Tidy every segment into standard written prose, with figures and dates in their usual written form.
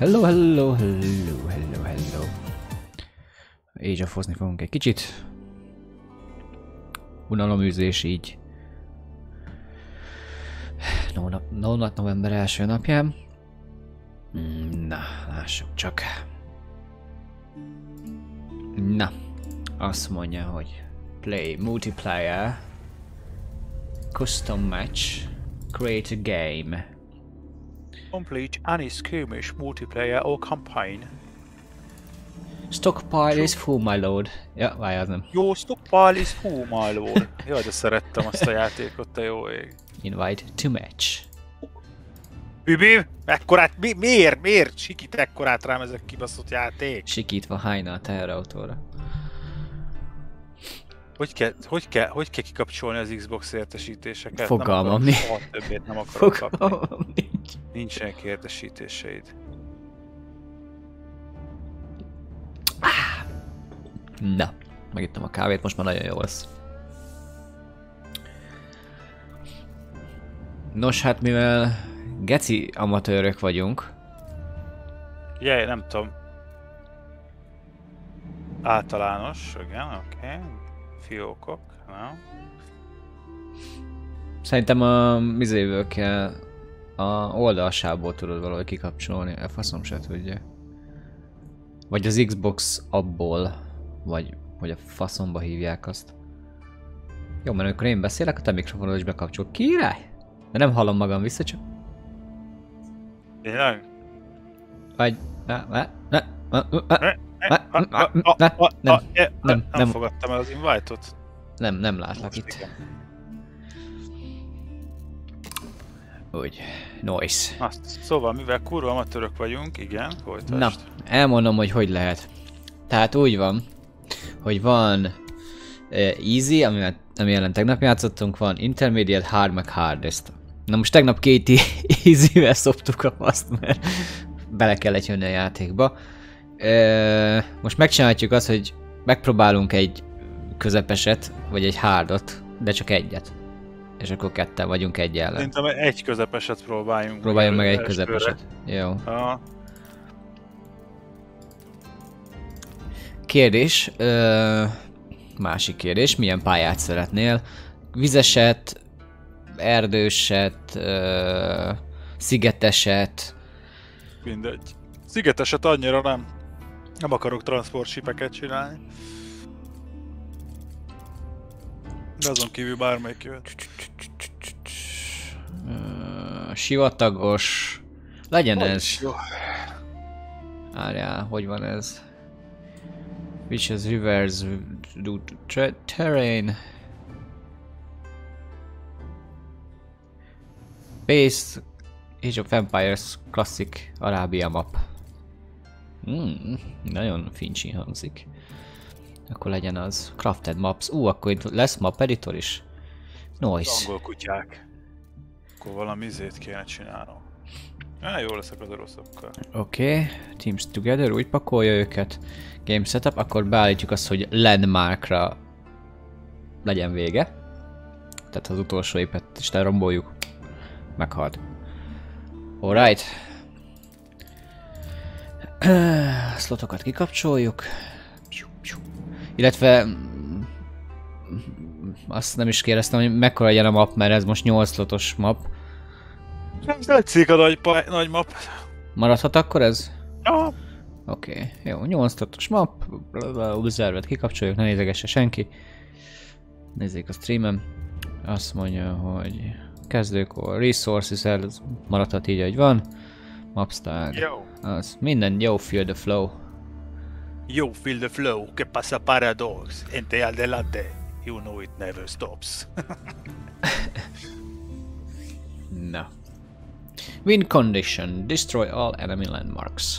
Hello, hello, hello, hello, hello. Age of Ozni fogunk egy kicsit. Unaloműzés így. November első napján. Na, lássuk csak. Na, azt mondja, hogy play multiplayer, custom match, create a game. Complete any skirmish, multiplayer or campaign. Stockpile is full, my lord. Ja, várjál, nem. Your stockpile is full, my lord. Jaj, de szerettem azt a játékot, te jó ég. Invite to match. Bibi, ekkorát, miért sikít ekkorát rám ezek kibaszott játék? Sikítva hányna a teherautóra. Hogy kell kikapcsolni az Xbox értesítéseket? Fogalmam nincs. Soha többét nem akarok kapni. Fogalmam nincs. Nincsenek értesítéseid. Na, megittem a kávét, most már nagyon jó lesz. Nos, hát mivel geci amatőrök vagyunk. Jaj, nem tudom. Általános, igen, oké. Fiókok, nem. Szerintem a mizéből kell a oldalsából tudod valahogy kikapcsolni, a faszom se tudja. Vagy az Xbox appból, vagy hogy a faszomba hívják azt. Jó, mert amikor én beszélek, a te mikrofonod is bekapcsol. Király! De nem hallom magam vissza, csak... Tényleg? Vagy... Nem fogadtam el az invite-ot. Nem látlak itt. Úgy. Noise. Szóval, mivel kurva amatőrök vagyunk, igen, folytasd. Na, elmondom, hogy lehet. Tehát úgy van, hogy van easy, ami ellen tegnap játszottunk, van intermediate, hard, meg hardest. Na most tegnap két easy-vel szoptuk a faszt, mert bele kellett jönni a játékba. Most megcsinálhatjuk azt, hogy megpróbálunk egy közepeset, vagy egy hardot, de csak egyet. És akkor ketten vagyunk egy ellen. Szerintem egy közepeset próbáljunk. Próbáljunk meg egy közepeset. Jó. Kérdés. Másik kérdés. Milyen pályát szeretnél? Vizeset, erdőset, szigeteset. Mindegy. Szigeteset annyira nem. Nem akarok transportshipeket csinálni. De azon kívül bármelyik jöhet. Sivatagos. Legyen ez. Várjál, hogy van ez? Which is rivers do terrain. Base Age of Empires Classic Arabia map. Nagyon fincsi hangzik. Akkor legyen az. Crafted maps. Akkor itt lesz map editor is. Nice. Angol kutyák. Akkor valami izét kéne csinálnom. Jó leszek az oroszokkal. Oké. Teams together, úgy pakolja őket. Game setup, akkor beállítjuk azt, hogy landmarkra legyen vége. Tehát az utolsó épet is leromboljuk. Meghalt. Alright. Slotokat kikapcsoljuk. Illetve azt nem is kérdeztem, hogy mekkora legyen a map, mert ez most 8 slotos map. Tetszik a nagy map. Maradhat akkor ez? Ja. Oké, jó, 8 slotos map. Observet kikapcsoljuk, ne nézegesse senki. Nézzék a streamem. Azt mondja, hogy kezdőkor, resources, ez maradhat így, ahogy van. Mapstyle. Az minden jó, feel the flow. Yo, feel the flow, que pasa paradox, ente adelante, you know it never stops. Na. Win condition, destroy all enemy landmarks.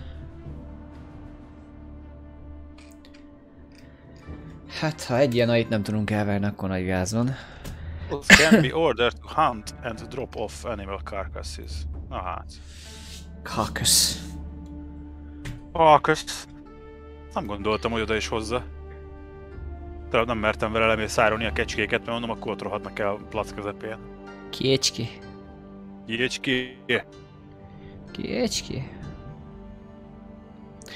Hát, ha egy ilyen ait nem tudunk elverni, akkor nagy gáz van. Can be ordered to hunt and drop off animal carcasses. Na hát. Carcass. Carcass. Nem gondoltam, hogy oda is hozza. De nem mertem vele lemészárolni a kecskéket, mert mondom, akkor ott rohadnak el a plac közepén. Kiecski. Kiecski. Kiecski.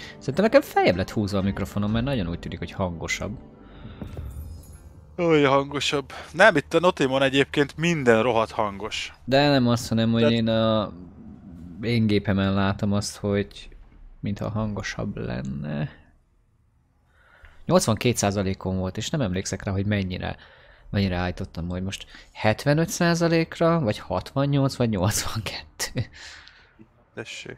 Szerintem nekem feljebb lett húzva a mikrofonom, mert nagyon úgy tűnik, hogy hangosabb. Olyan hangosabb. Nem, itt a Notimon egyébként minden rohadt hangos. De nem azt, hanem, hogy Tehát- én a én gépemen látom azt, hogy mintha hangosabb lenne. 82%-on volt, és nem emlékszek rá, hogy mennyire állítottam, hogy most 75%-ra, vagy 68, vagy 82. Tessék.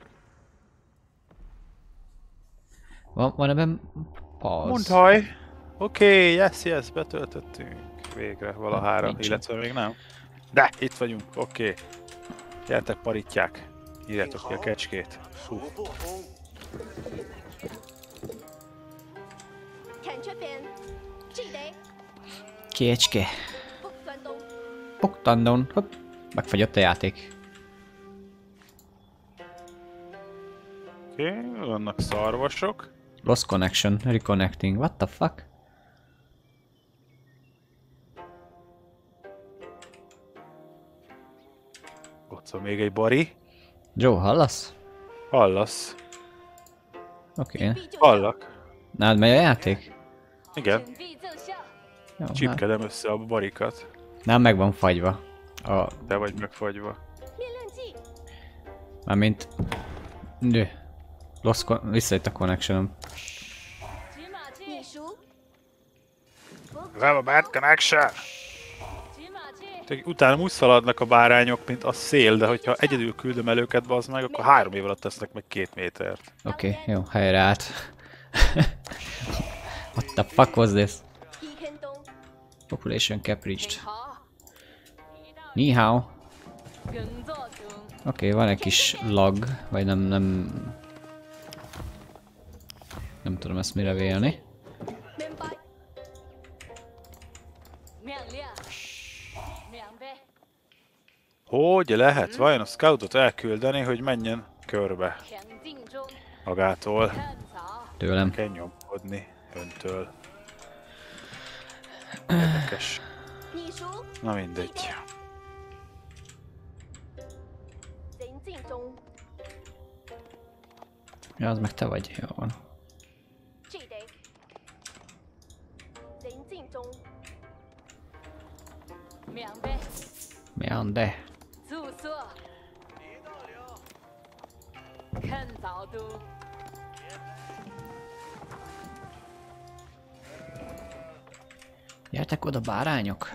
Van ebben pauz? Mondhaj! Oké, yes, betöltöttünk. Végre valahára, Nincsen. illetve még nem. De, itt vagyunk, oké. Gyertek paritják. Írjátok ki a kecskét. Fú. 看这边，记得 Kécske. 不转动。 Poktandon. Hopp. Megfagyott a játék. Oké, vannak szarvasok. Lost connection. Reconnecting. What the fuck? Ott van még egy bari. Joe, hallasz? Hallasz. Oké. 必就 Hallak. Nálad megy a játék? Igen. 准备奏效。 Jó, hát. Csipkedem össze a barikat. Nem, meg van fagyva. Te vagy megfagyva. 面亮剂， Mármint... Nő. Visszajött a connectionom. 骑马器，你熟？ Have a bad connection! 骑马器， Utána úgy szaladnak a bárányok, mint a szél, de hogyha egyedül küldöm el őket, bazd meg, akkor 3 év alatt tesznek meg 2 métert. Oké, jó, helyreállt. What the fuck was this? 一天东， Population cap reached. 好， Ni hao. 跟作中， Oké, van egy kis lag, vagy nem tudom ezt mire vélni. 明白。亮亮，明白。 Hogy lehet vajon a scoutot elküldeni, hogy menjen körbe 田径中， magától? 看早， Tőlem. Kell nyomkodni öntől. Érdekes. 你熟？ Na mindegy. 人竞中， Ja, az meg te vagy. Jó van. 记得。人竞中，明白。 Mi van, de? 住宿，看早都， Gyertek oda, bárányok!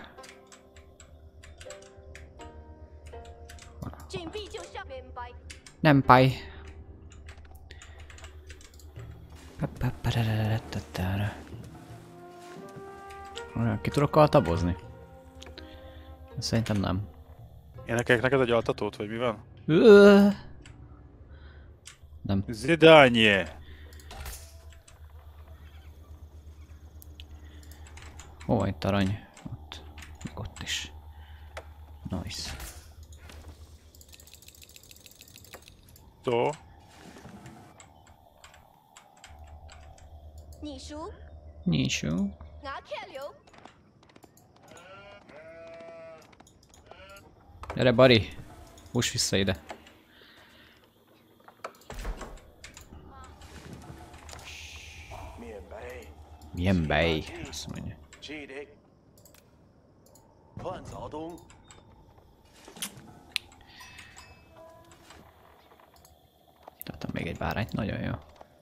准备就效，明白。 Nem paj. Ki tudok altabozni? Szerintem nem. Énekeljek neked egy altatót, vagy mi van? Nem. Zidanye! Hol van itt arany? Ott. Meg ott is. Nice. Tó. 你熟？ Nyisú. 拿铁流， Gyere, Bari! Húss vissza ide. Milyen bej? Azt mondja. 是的，换早冬， Tettem még egy bárányt, nagyon jó.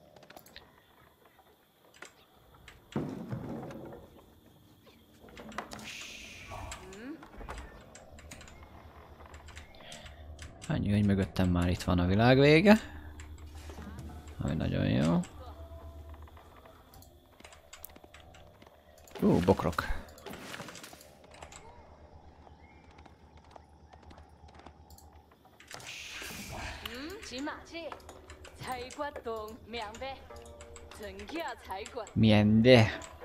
Annyi, hogy mögöttem már itt van a világ vége. Ami nagyon jó. Bokrok. 骑马器，采刮东，明白。真假采刮， Milyen de?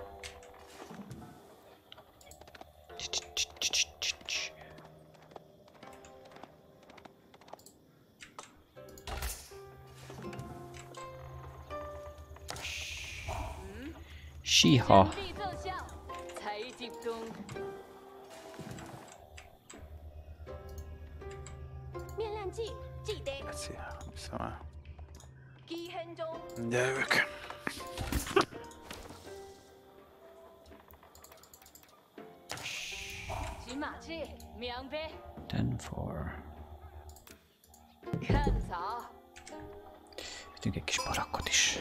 Síha. 准备奏效，采集中， 面亮剂，记得。 Szia, hiszem el. 基很中， De ők. 骑马去，明白？ 10-4. 看早， Ütünk egy kis barakkot is.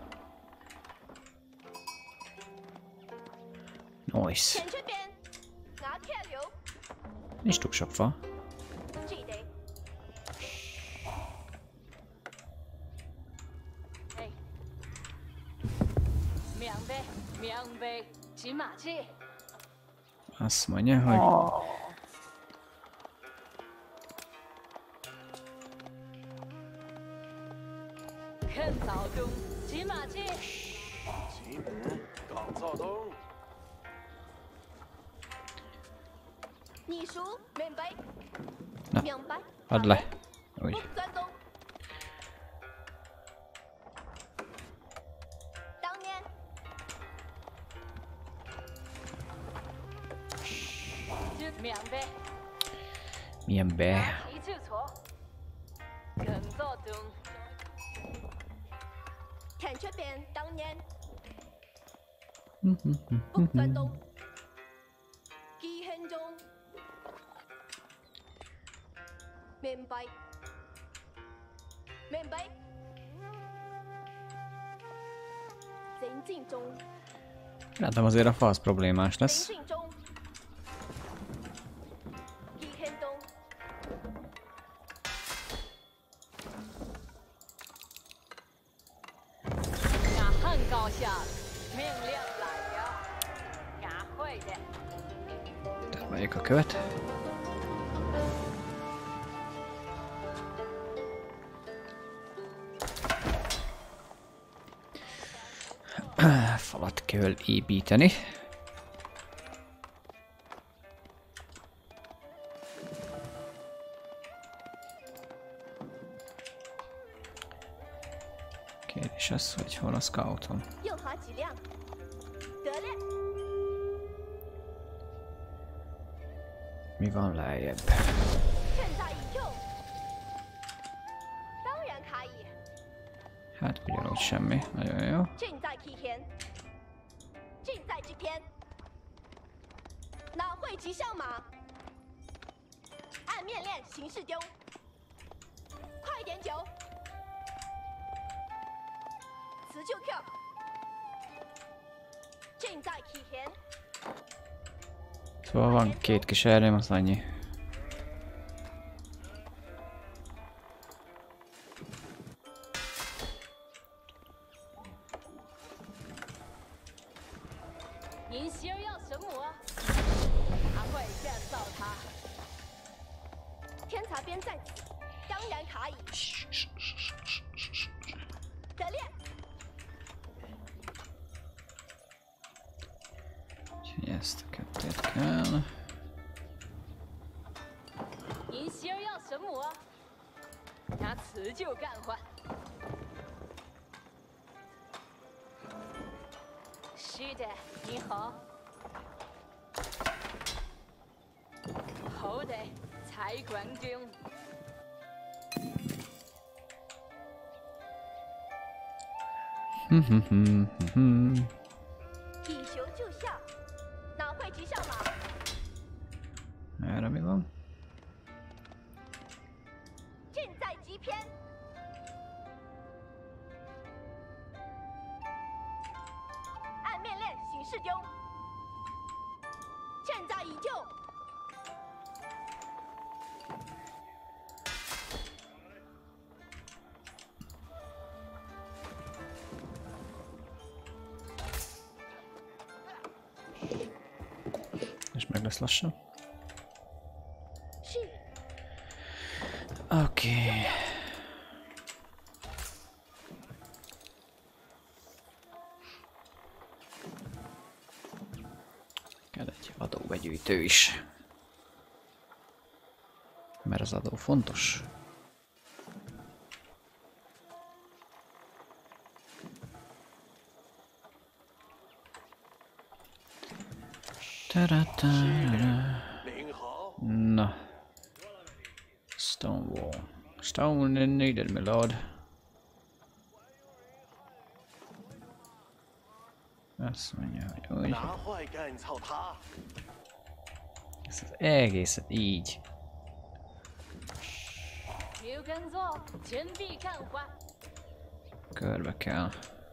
Nice. 前这边，拿铁流， Nincs túl sok fa. 记得。哎，明白，明白，骑马去。 Azt mondja, hogy... 看早中，骑马去。 骑母港造东， 你熟，明白？ Na, 明白。 add le. Úgy. 不钻东。当年，明白。 Milyen be. 一次错，跟做东。看这边，当年不钻东，基很中，明白，明白。前进中， Látom azért a falsz problémás 前 lesz. 进中，基很东。 俺汉高下，命令来了，俺会的。 Termeljük a követ. Falat kell építeni. Kérdés az, hogy hol a scoutom. 又好几辆，得嘞。 Mi van lejjebb? 趁早引用，当然可以。 Hát ugyanúgy semmi. Nagyon jó. 正在梯田，正在这边，哪会骑象马？按面练形式丢，快点酒，辞旧 Q， 正在梯田， Szóval van két kis erőm, az annyi. 您希儿要什么？他会见到他。天才边在此，当然可以。得练， Úgyhogy ezt a kettőt kell. 您希儿要什么？拿辞旧干换。是的，你好。好的，财管中。 以雄就下，哪会骑象马？ Erre mi van? 正在急偏。按面练形式丢。正在营救。 És meg lesz lassan. 是。 Oké. Kell egy adóbegyűjtő is. Mert az adó fontos. Ta-da-ta-da. 您好， Na. Stonewall. Stone needed, my lord. Azt mondja, hogy úgy. 拿坏干操他！ Ezt az egészet így. 有跟做，钱币干花。 Körbe kell.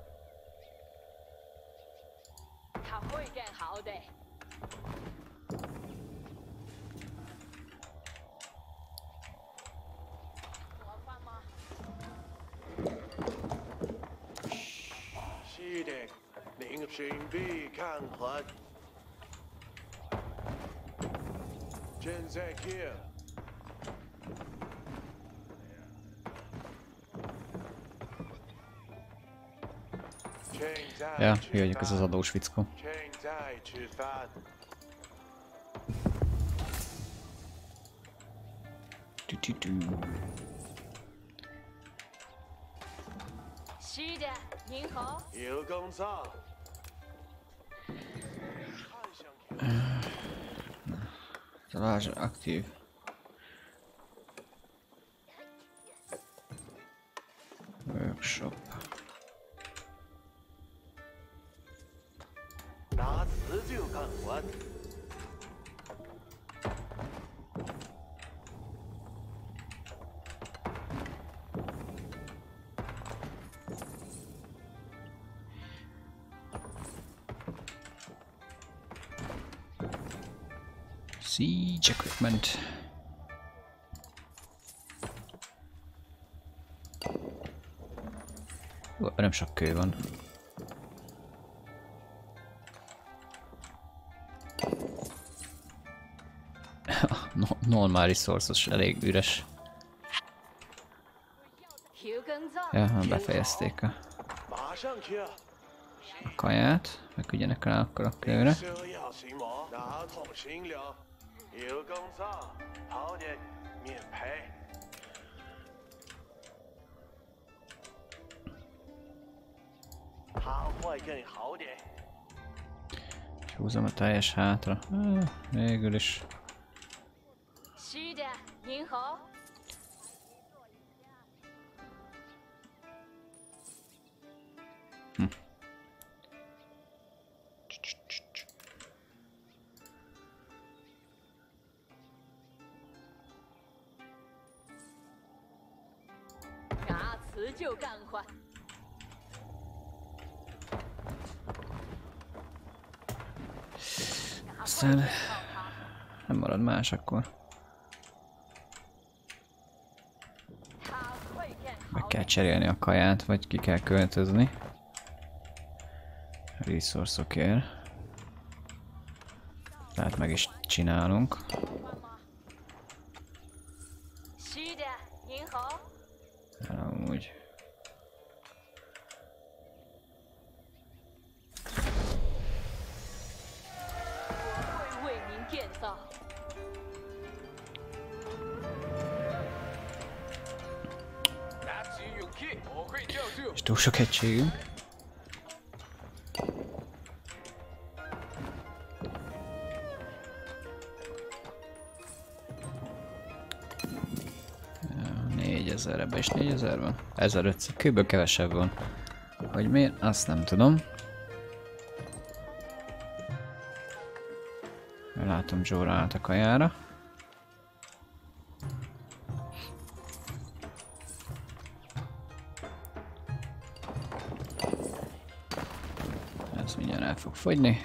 他会干好的。我放吗？ 是的，您准备看还？正在看。 Ja, mi vagyok ez az adós fickó. 正在吃饭。 是的，您好。 有工作。太想看。 Találj aktív. Workshop. 拿词就干完。 Siege equipment. Ó, nem sok kő van. Normal resources elég üres. 有跟做。 Ja, befejezték a 马上去。 kaját. Megügyenek rá akkor a kőre. 需要什么？拿桶行了。有工作，好的，免赔。他会更好的。 Húzom a teljes hátra. Végül is. 是的，您好。 拿词就干活。 Aztán nem marad más akkor. 他会干 Meg 好 kell 的。 cserélni a kaját, vagy ki kell költözni. Resource-okért. Tehát meg is csinálunk. 是的，您好。 Amúgy. 我会为您建造。 拿起勇气，我会救助。 És túl sok egységünk. Ja, 4000, ebbe is 4000 van? 1500, kb. Kevesebb van. Hogy miért? Azt nem tudom. Látom, Joe-ra állt a kajára. Ez mindjárt el fog fogyni.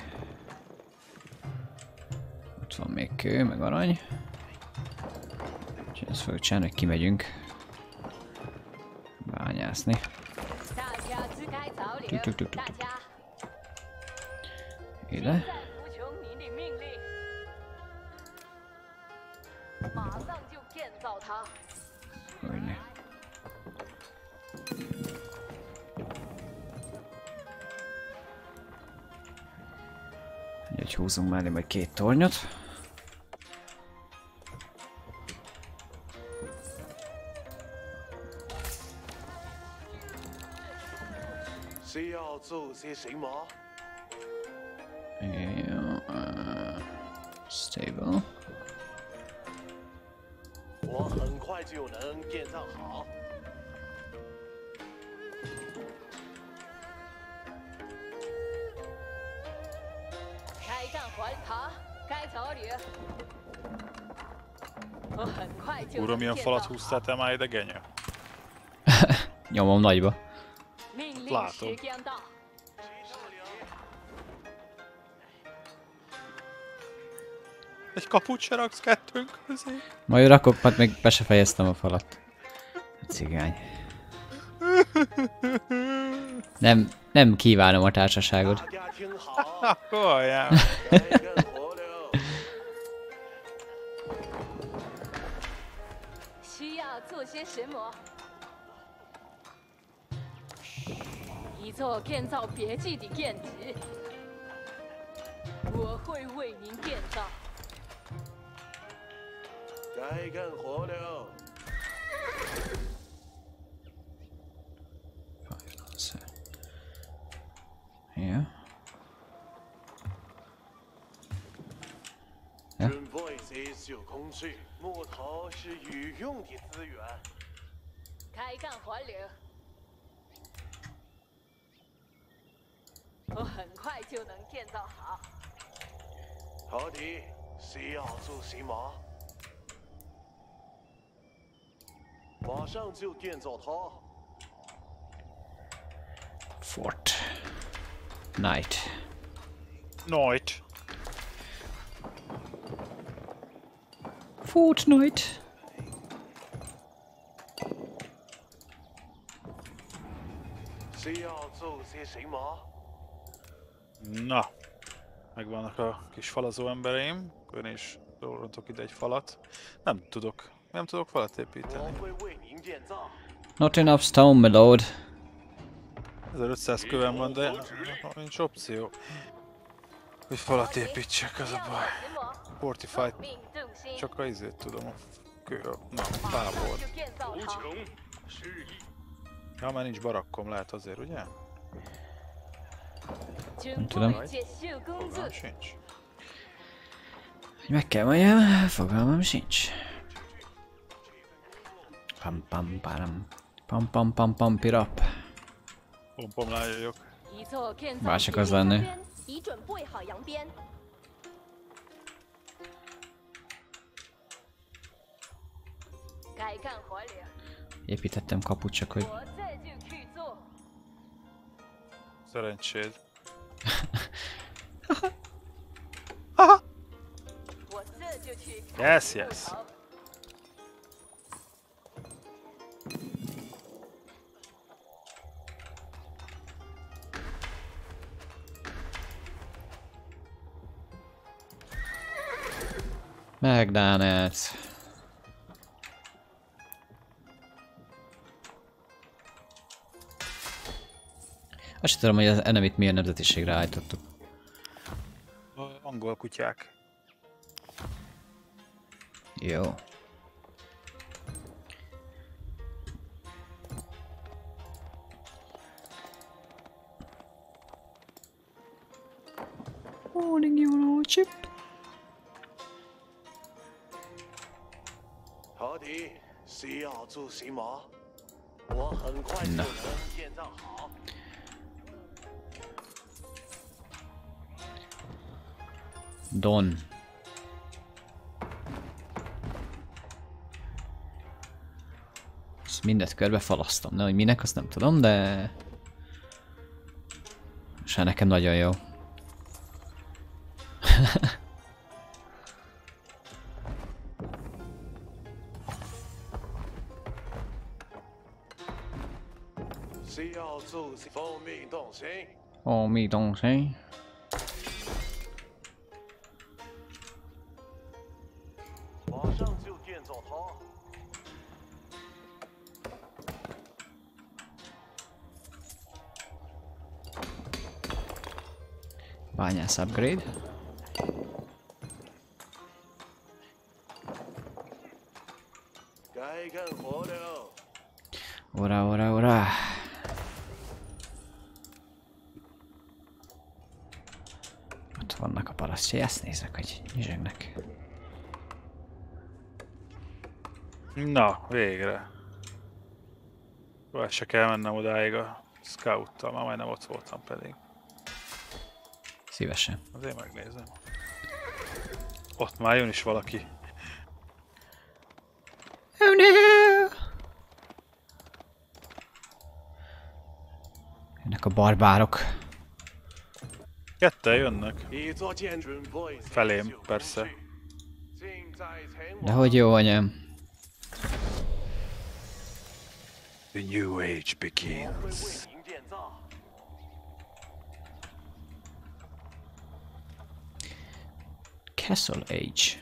Ott van még kő, meg arany. Úgyhogy ezt fogjuk csinálni, hogy kimegyünk bányászni. 大家支开草嘟嘟嘟嘟岭，大家 Ide. 在服从您的命令，马上就建造它。 Hogyne. Úgyhogy húzunk mellé majd 2 tornyot. 需要做些什么？ Jó, stable. 我很快就能建造好。 环塔，该着旅。我很快就 Uram, 能 milyen 建造 falat 好。 húztál te már ide, Genya? Nyomom nagyba. 命令 Látom. 时间到。 Egy kaput se raksz kettőnk közé? Majd rakok, mert még be se fejeztem a falat. Cigány. Nem kívánom a társaságod. 大家听好， Akkor jár. 该干活了。 需要做些什么？一座建造别记的建址，我会为您建造。 该干活了。 Ja. 准备这些工具，木头是有用的资源。 开干活了，我很快就能建造好。 好的，需要做什么？马上就建造它。 Fort. Night. Noit. Fortnite. Na, megvannak a kis falazó embereim, akkor én is rontok ide egy falat. Nem tudok falat építeni. Not enough stone, my lord. 1500 kövem van, de nincs opció, hogy falat építsek, az a baj. Fortified, csak a izét tudom, a fából. Ja, már nincs barakkom, lehet azért, ugye? Nem tudom. Fogalmam sincs. Hogy meg kell mondjam, fogalmam sincs. Pam pam param. Pam pam pam pam pirap. Pompom lájjak. Bárcsak az lenne. Építettem kaput csak, hogy... Szerencséd. Yes, yes. McDonald's. Azt sem tudom, hogy az enemit milyen nemzetiségre állítottuk. Angol kutyák. Jó. Morning, your lordship. 好的，需要做什么？我很快就能建造好。 Don. Ezt mindet körbe falasztom, de hogy minek, azt nem tudom, de... Se nekem nagyon jó. Ó, mi dongszény? Bányász upgrade. Ora, ora, ora. Ott vannak a parasztjai, ezt néznek, hogy nyizsegnek. Na, végre. Vagy se kell mennem odáig a scouttal, már majdnem ott voltam pedig. Szívesen. Azért megnézem. Ott már jön is valaki. Oh no! Jönnek a barbárok. Ketten jönnek. 一座建筑准备 Felém, persze. 尽在前 De 往。 hogy jó anyám. The new age 会 begins. 为您建造。 Castle Age.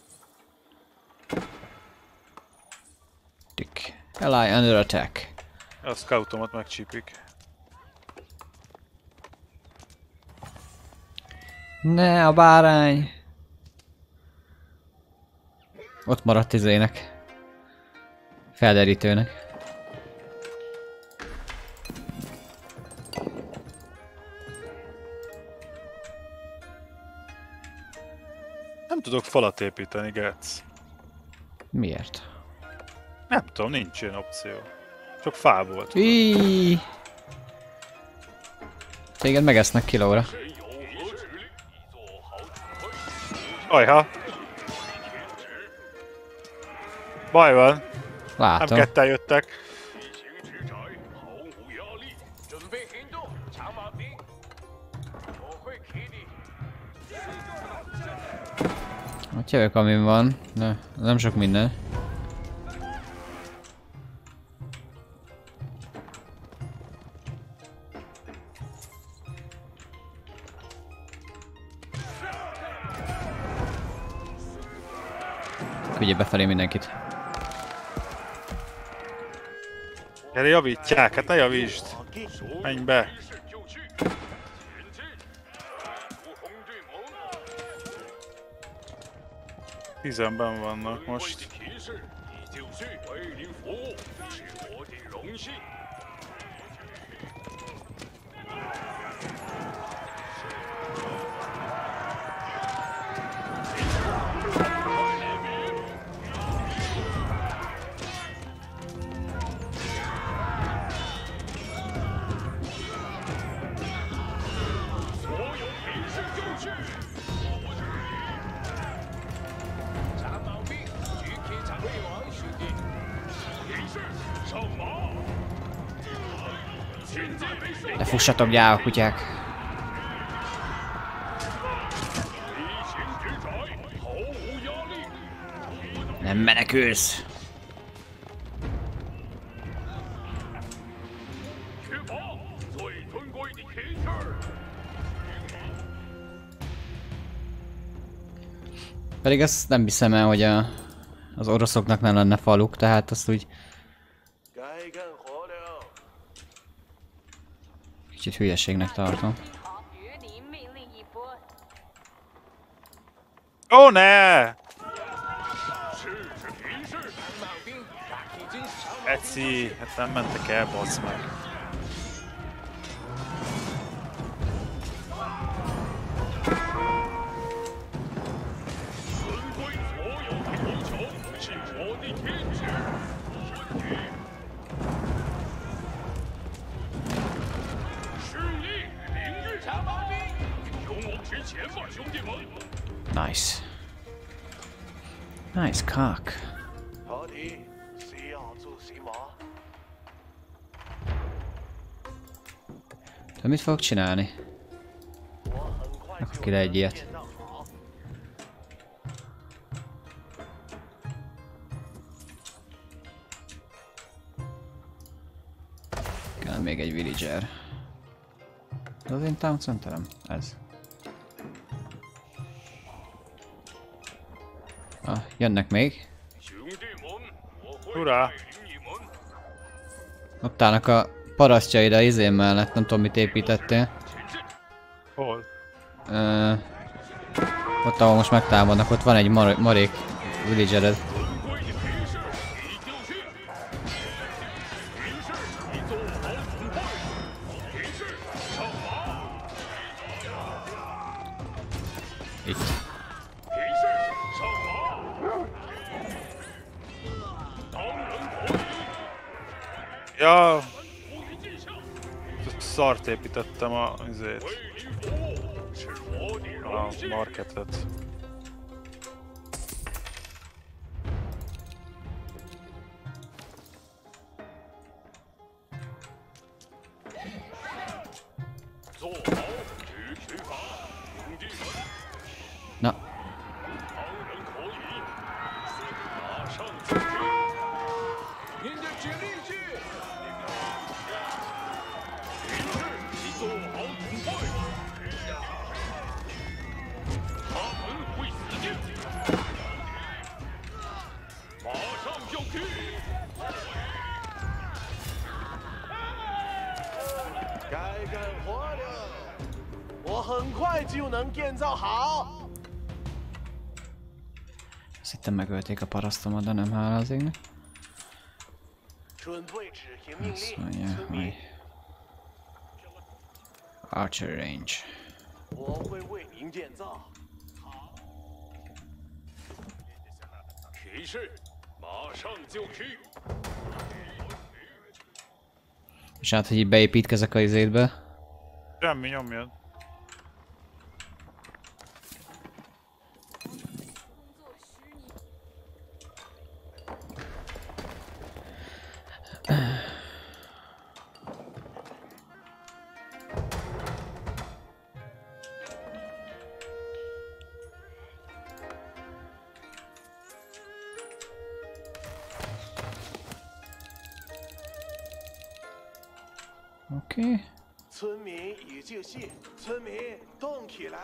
Dick. Ally under attack. A scoutomat megcsípik. Ne, a bárány! Ott maradt izének. Felderítőnek. Nem tudok falat építeni, Getsz. Miért? Nem tudom, nincs ilyen opció. Csak fából tudom. Íííí. Téged megesznek kilóra. Ajha! Baj van, nem Látom. ketten jöttek. 行之宅毫无压力，准备行动，长马兵，我会给你。 Ott jövök, amin van. Ne, nem sok minden. Küldje befelé mindenkit. Gyere, javítják, hát ne javítsd. Menj be. 就去，前进，如虹对盟。 10-en vannak 我 most. 的提示，你就是为您服务，是我的荣幸。 所有提示就绪。长矛兵，举起长臂王兄弟。提示，上马。前进为胜。 Lefussatok, gyávok kutyák. 离行之宅，毫无压力。 Nem menekülsz. 去吧，最尊贵的提示。 Pedig azt nem hiszem el, hogy az oroszoknak nem lenne faluk, tehát azt úgy 该干活了。 kicsit hülyeségnek tartom. 好，与你命令一波。 Ó, ne! 试试提示。长矛兵，已经长矛 Eci, hát nem mentek el, bassz meg. 尊贵所有的要求是我的天职。胜利，明日长矛兵，勇往直前吧，兄弟们！ Nice. Nice cock. 合体，需要做什么？ De mit fogok csinálni? 我很快 Akkor 就 ki le egy 能 ilyet. 建造好。 Kell még egy villager. Ez az én town centerem? Ez. Ah, jönnek még. 兄弟们，我会 Hurrá! 带领你们 Ott állnak a parasztjaid a izén mellett, nem tudom mit építettél. 前进。 Hol? Ott ahol most megtámadnak, ott van egy marék villagered. 尊贵的提示，你就绪。提示，你做好准备。提示，上马。 Itt. 提示，上马。当然可以。 Ja, 不予见效。 szart építettem a izét, 为您服务是我的 a 荣幸。 marketet. 坐好，只取法，用技能。 Na, 当然可以，马上就去。您的指令是？于是你做好准备，他们会死定。马上就去。 该干活了，我很快就能建造好。 azt hittem megölték a parasztomat, de nem hála az égnek. 准备执行命 Azt 令， mondja, 村民 hogy Archer range. 我会为您建造。 提示，马上就去。 És hát, hogy így beépítkezek a izétbe. Semmi, nyomjad. Oké. 村民已就绪，村民动起来！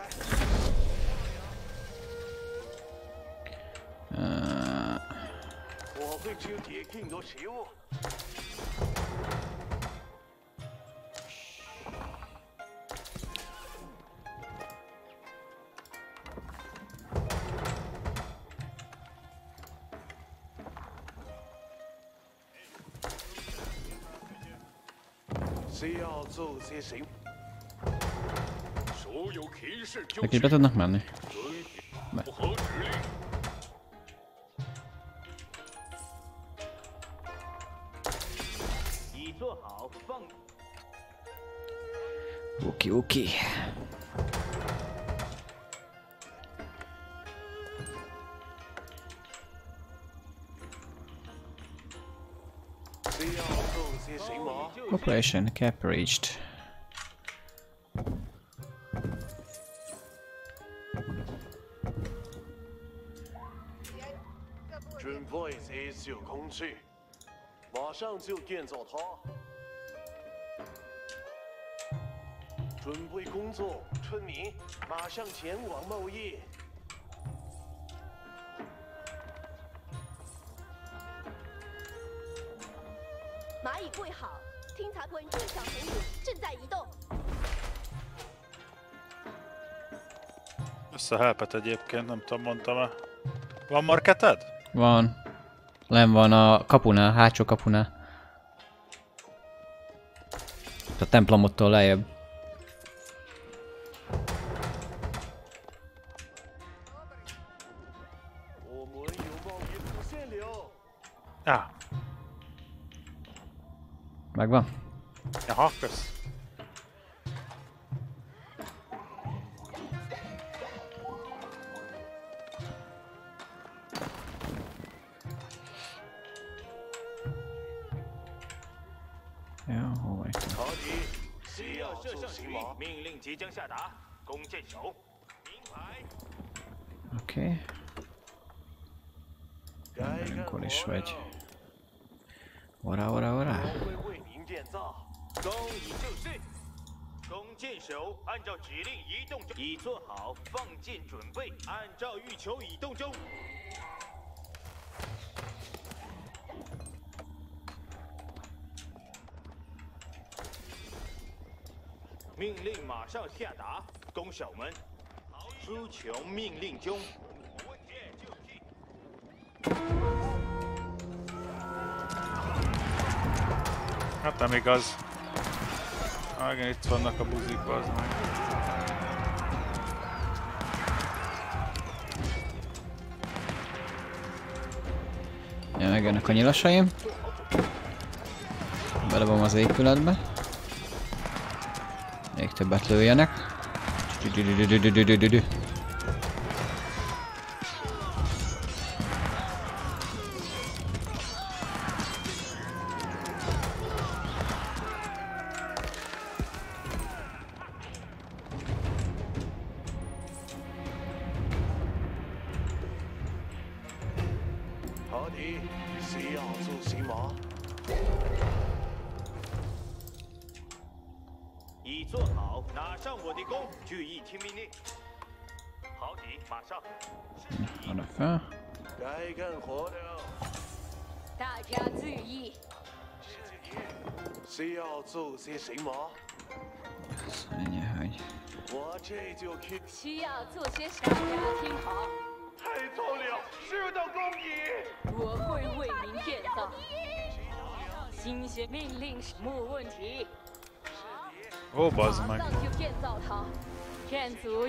我会纠结更多食物。 需要做些什么？ 所有骑士就 Ők 绪 is be tudnak menni. 符合指令。 已做好放。 Oké, oké. 需要做些什么？ Operation cap reached. 准备些小工具，马上就建造它。准备工作，村民马上前往贸易。 蚂蚁跪好，听查坤中小红女正在移动。 Összehelpet egyébként, nem tudom, mondtam-e. Van marketed? Van. Len van a kapunál, hátsó kapunál. A templomottól lejjebb. Ah, Megvan? jaha, kösz. Ja, hova vagytok? 好的，需要射向局做什么？ 命令即将下达，弓箭手。明白。 Oké. 该干 Akkor 活 is 了 vagy. Ora, ora, ora. 我会为您建造。 弓已就绪，弓箭手按照指令移动中，已做好放箭准备，按照欲求移动中。命令马上下达，弓手们，输球命令中。 Hát nem igaz. Igen, itt vannak a buzik, az meg. Ja, megjönnek a nyilasaim. Belebom az épületbe. Még többet lőjenek. 谁要做行吗？ 已做好，拿上我的弓，聚义听命令。好敌，马上。 Oda fel. 该干活了。 大家注意， 谁要做些什么？ Azt mondja, hogy... 我这就去。 需要做些啥？大家听好， 太错了，是的，公敌。 我会为您建造。新鲜命令是没问题， Ó, bazd 马 meg. 上就建造它。建筑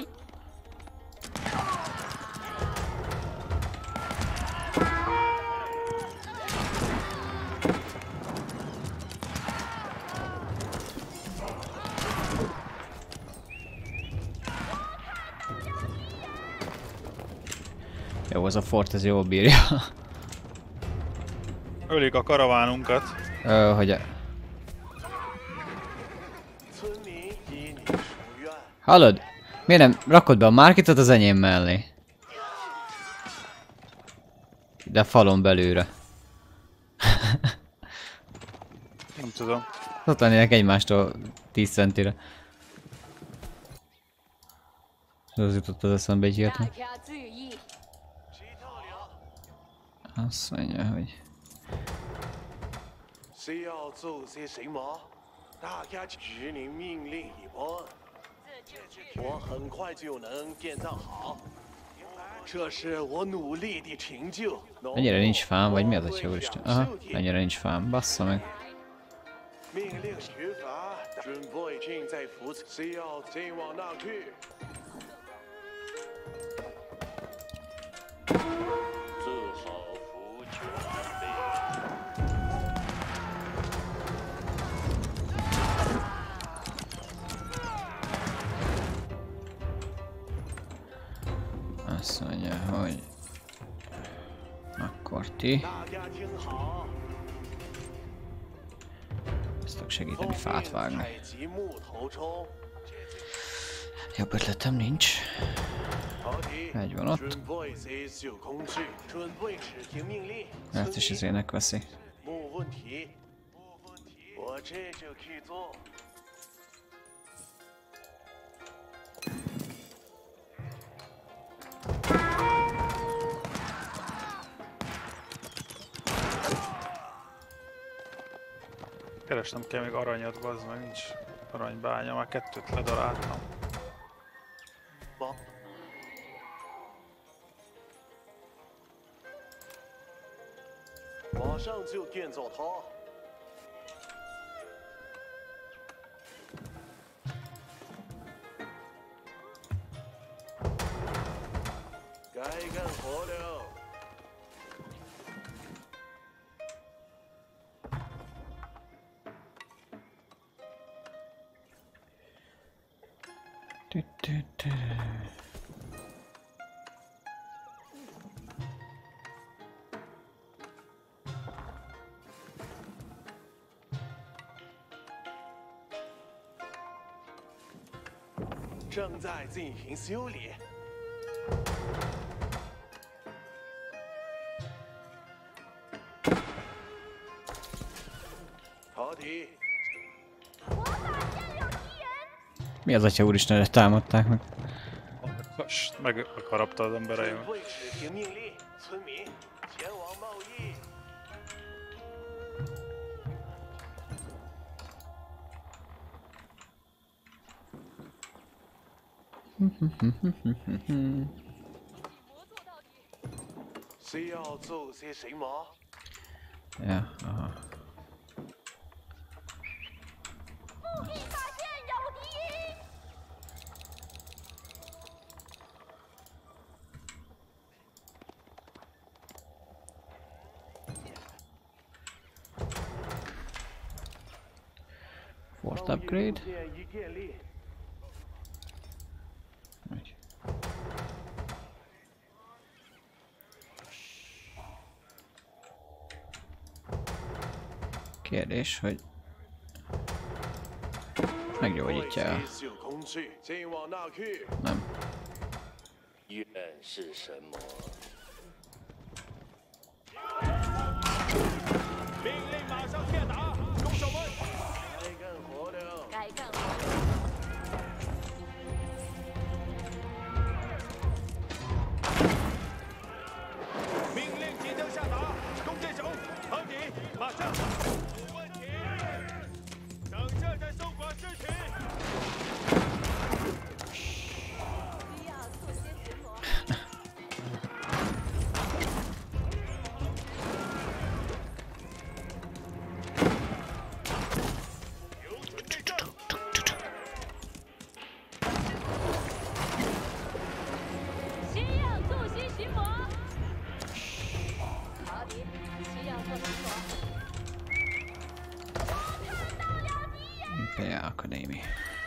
Jó, az a fort, ez jól bírja. Ölik a karavánunkat. Hogy... 村民依你所愿。 Hallod? Miért nem rakod be a marketot az enyém mellé? De falon belőle. Nem tudom. Ott lennének egymástól 10 centire. Az jutott az eszembe egy hirtelen. 大家注意， Azt mondja, hogy... 谁要做些什么？大家指令命令一般。我很快就能建造好。这是我努力的成就。 Ennyire nincs fám, vagy mi az, hogy úristen? Aha, ennyire nincs fám, bassza meg. 命令学法，准备正在服从，谁要前往那去？ 做好服全备。 Azt mondja, hogy... Akkor ti... 大家听好， Ezt tudok segíteni fát vágni. 采集木头冲。 Jobb ötletem nincs. 好的， Egy van ott. 准备些旧工具，准备执行命令。 Ezt is izének veszi. 没问题，没问题，我这就去做。 Keresnem kell még aranyat, bazd meg, nincs aranybánya, már 2-t ledaráltam. 马上就建造它。该干活了。 正在进行修理。好的， Mi az, atya úristen, hogy támadták meg? Megharapta az embereimet. 准备执行命令，村民前往贸易。 谁要做些什么？ Ja, aha. 发现有敌！ Fort upgrade. 建议建立。 Megy. Kérdés, hogy meggyógyítja el. 旧工具，前往那去。 Nem. 愿是什么？ 星耀渡溪寻魔。好敌，星耀做巡逻。 Imperial Academy.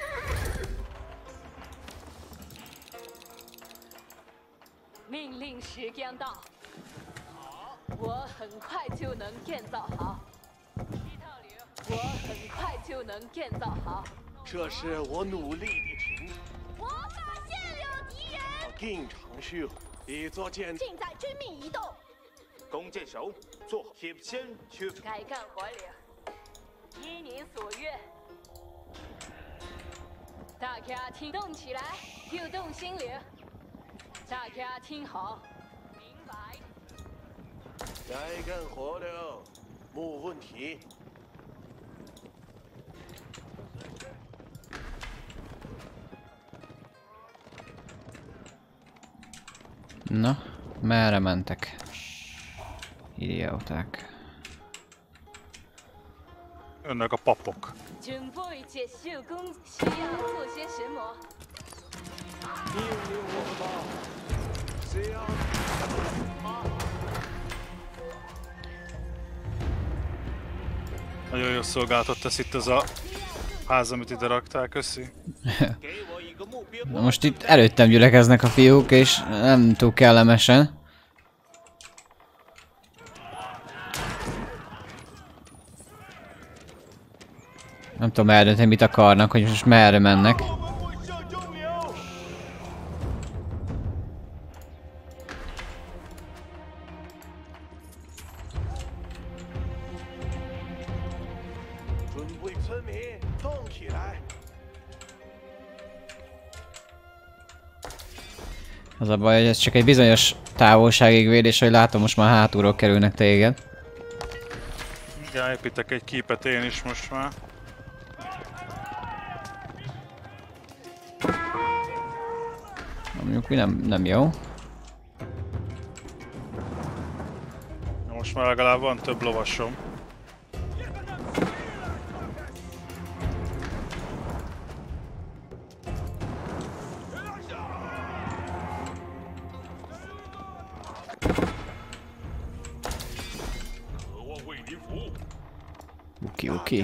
命令时间到，我很快就能建造好。我很快就能建造好。 这是我努力的成果。 我发现了敌人， 经常秀，一座建尽在军命移动。 弓箭手做好，贴先去。 该干活了，依您所愿。大家听动起来，就动心灵。大家听好，明白。 该干活了，没问题。 Na, merre mentek? Idióták. Jönnek a papok. 准备解秀弓，需要做些什么？ 命令我吧，谁要？ Nagyon jó szolgálatot tesz itt ez a ház, amit ide raktál, köszi. Na most itt előttem gyülekeznek a fiúk, és nem túl kellemesen. Nem tudom eldönteni, mit akarnak, hogy most merre mennek. Az a baj, hogy ez csak egy bizonyos távolságig véd, és hogy látom, most már hátulról kerülnek téged. Igen, építek egy képet én is most már. Mondjuk mi nem jó. Most már legalább van több lovasom. Oké.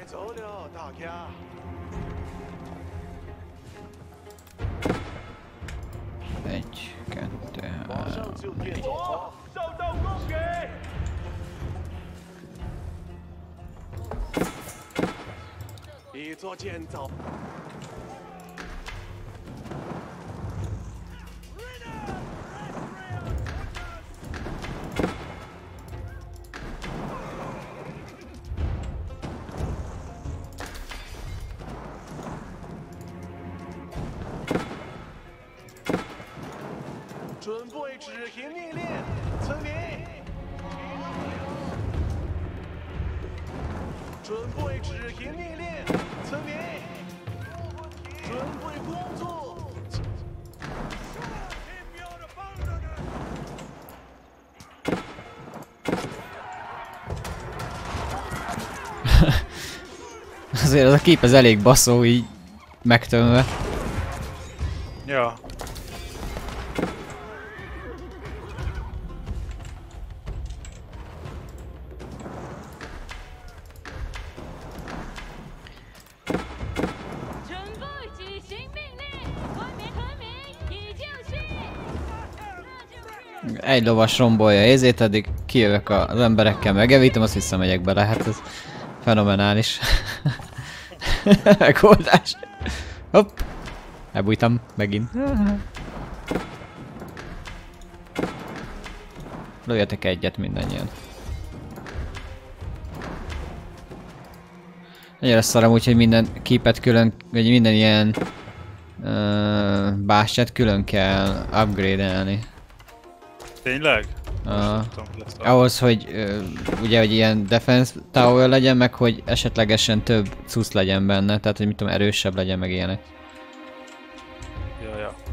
Egy, kettő, három. 受到攻击！ 一座建造。 准备执行命令，村民。准备执行命令，村民。准备工作。 Azért az a kép az elég baszó így megtömve. Ja. Egy lovas rombolja ézét, addig kijövök az emberekkel, megevítem, azt visszamegyek bele, hát ez fenomenális. Megoldás. Hopp! Elbújtam megint. Lőjetek egyet mindannyian. Annyira szarom úgy, hogy minden képet külön, vagy minden ilyen bástyát külön kell upgrade-elni. Tényleg? Ahhoz, hogy ugye, hogy ilyen defense tower legyen, meg hogy esetlegesen több cusz legyen benne, tehát hogy mit tudom, erősebb legyen, meg ilyenek. Ja.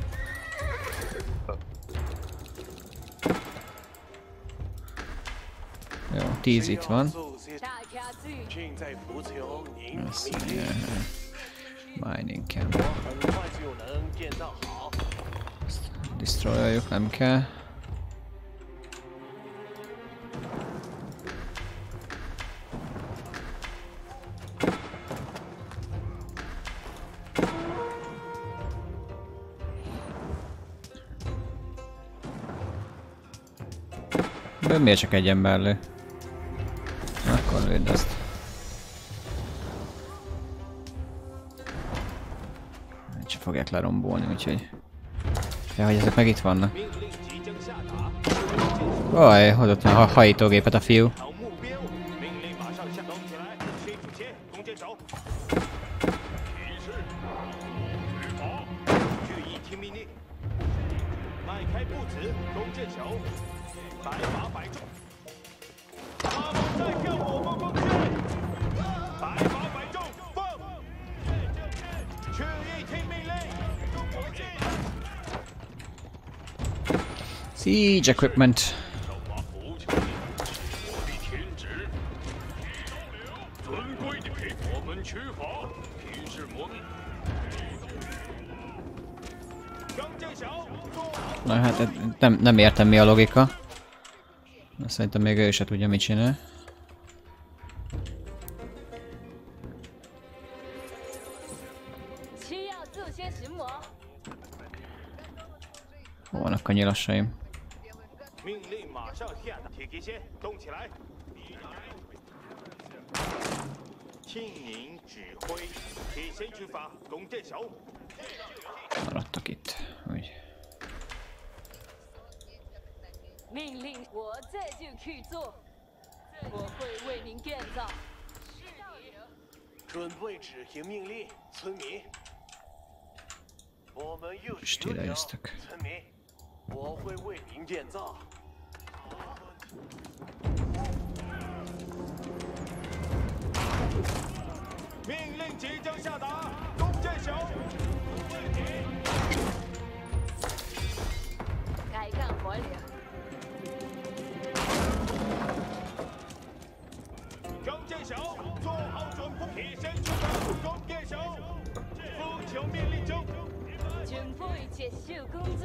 Jó, 10 itt van. 命令。 Mining camp. 我很快就能建造好。 Destroyoljuk, nem kell. De miért csak egy ember lő? Akkor lőd azt. Csak fogják lerombolni, úgyhogy... Ja, hogy ezek meg itt vannak. Oj, hozott a hajítógépet a fiú. Siege equipment. 尊贵的陪我们缺乏平视魔命。 Na hát nem értem mi a logika. Szerintem még ő se tudja mit csinál. Hol vannak a nyilasaim? 命令马上下达，铁皮仙动起来！听您指挥，铁仙出发，弓箭手。 Maradtak itt. Úgy. 命令我这就去做，我会为您建造。 准备执行命令，村民。我们又是 Stille eztek. 村民，我会为您建造。 命令即将下达，弓箭手。 该干活了。 弓箭手，做好准备，铁身出发，弓箭手，服从命令中。 准备接受工作。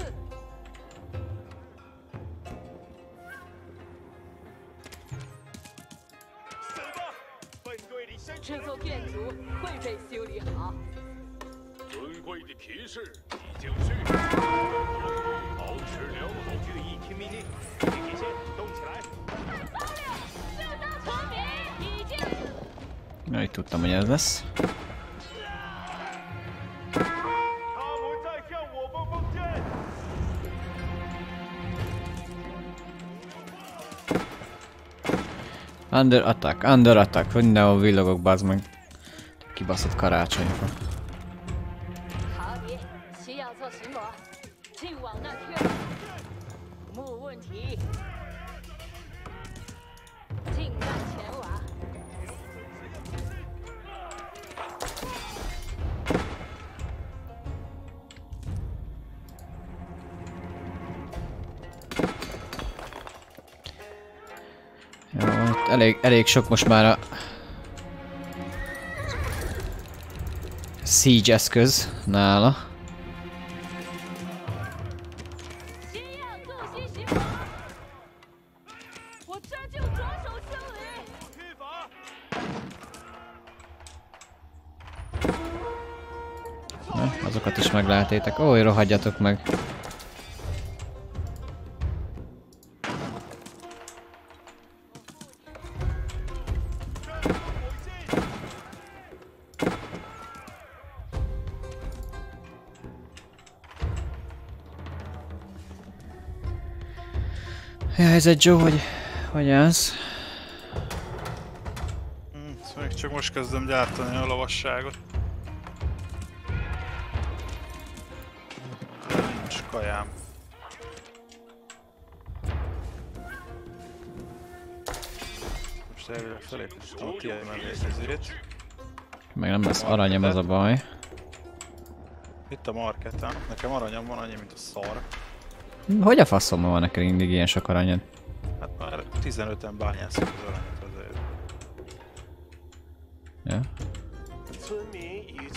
死吧！本队里生这座建筑会被修理好。 尊贵的骑士已经续，保持良好。 注意听命令，铁皮仙动起来！ 村民已经。 Na, itt tudtam, hogy ez lesz. 他们在向我们奉献。 Under attack, mindenhol villogok, bazd meg. Kibaszott karácsonyfa. 好的，需要做巡逻，去往那去。没问题，尽快前往。 Jó, elég sok most már a siege eszköz nála. Na, azokat is meglehetétek. Ó, rohadjatok meg! Ja, ez egy Joe, hogy állsz? Még csak most kezdem gyártani a lovasságot. Nincs kajám. Most elvileg felépítettem a kiemelésezét. Meg nem lesz aranyom, az a baj. Itt a marketem. Nekem aranyom van annyi, mint a szar. Hogy a faszomban van neked mindig ilyen sok aranyod? Hát már 15-en bányászok az aranyot azért. Ja.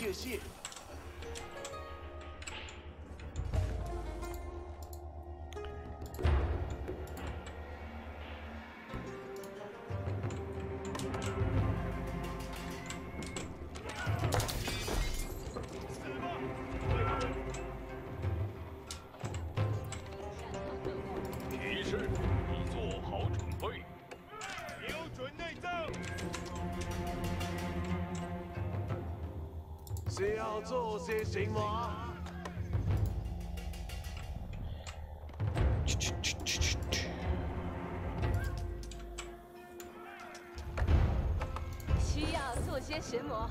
确信。 骑士，你做好准备。 瞄准内脏。 需要做些什么？ 需要做些什么？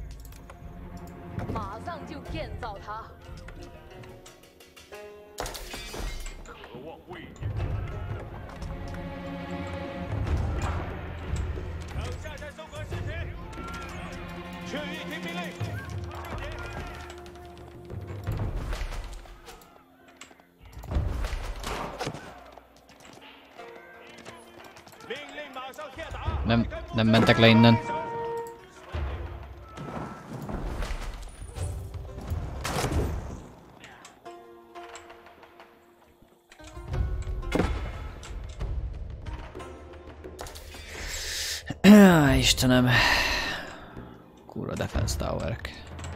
马上就建造它。 渴望卫冕。 等下再收割尸体。确认听命令。命令马上下达。 Nem mentek le innen. Istenem. Kurva defense towerek.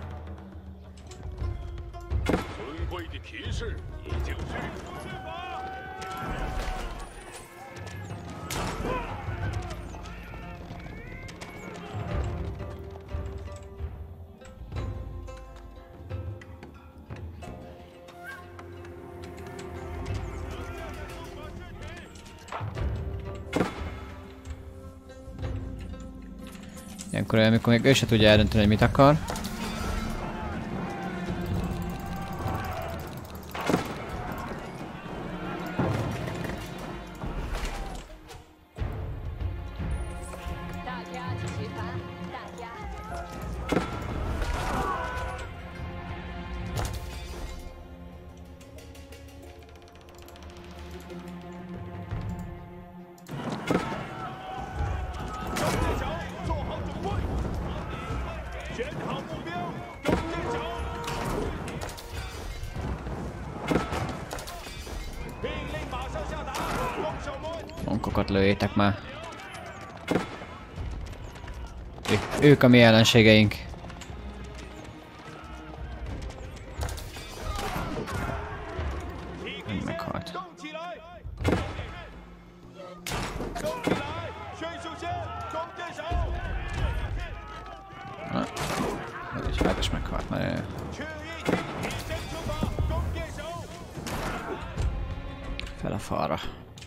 尊贵的骑士已经去。 Ilyenkor olyan, amikor még ő se tudja eldönteni, hogy mit akar. Monkokat lőjétek már. Ők a mi ellenségeink. Meghalt. Na, ez is hát is meghalt, nagyon jó. Fel a falra.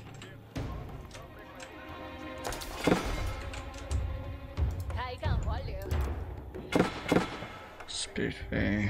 Speedway.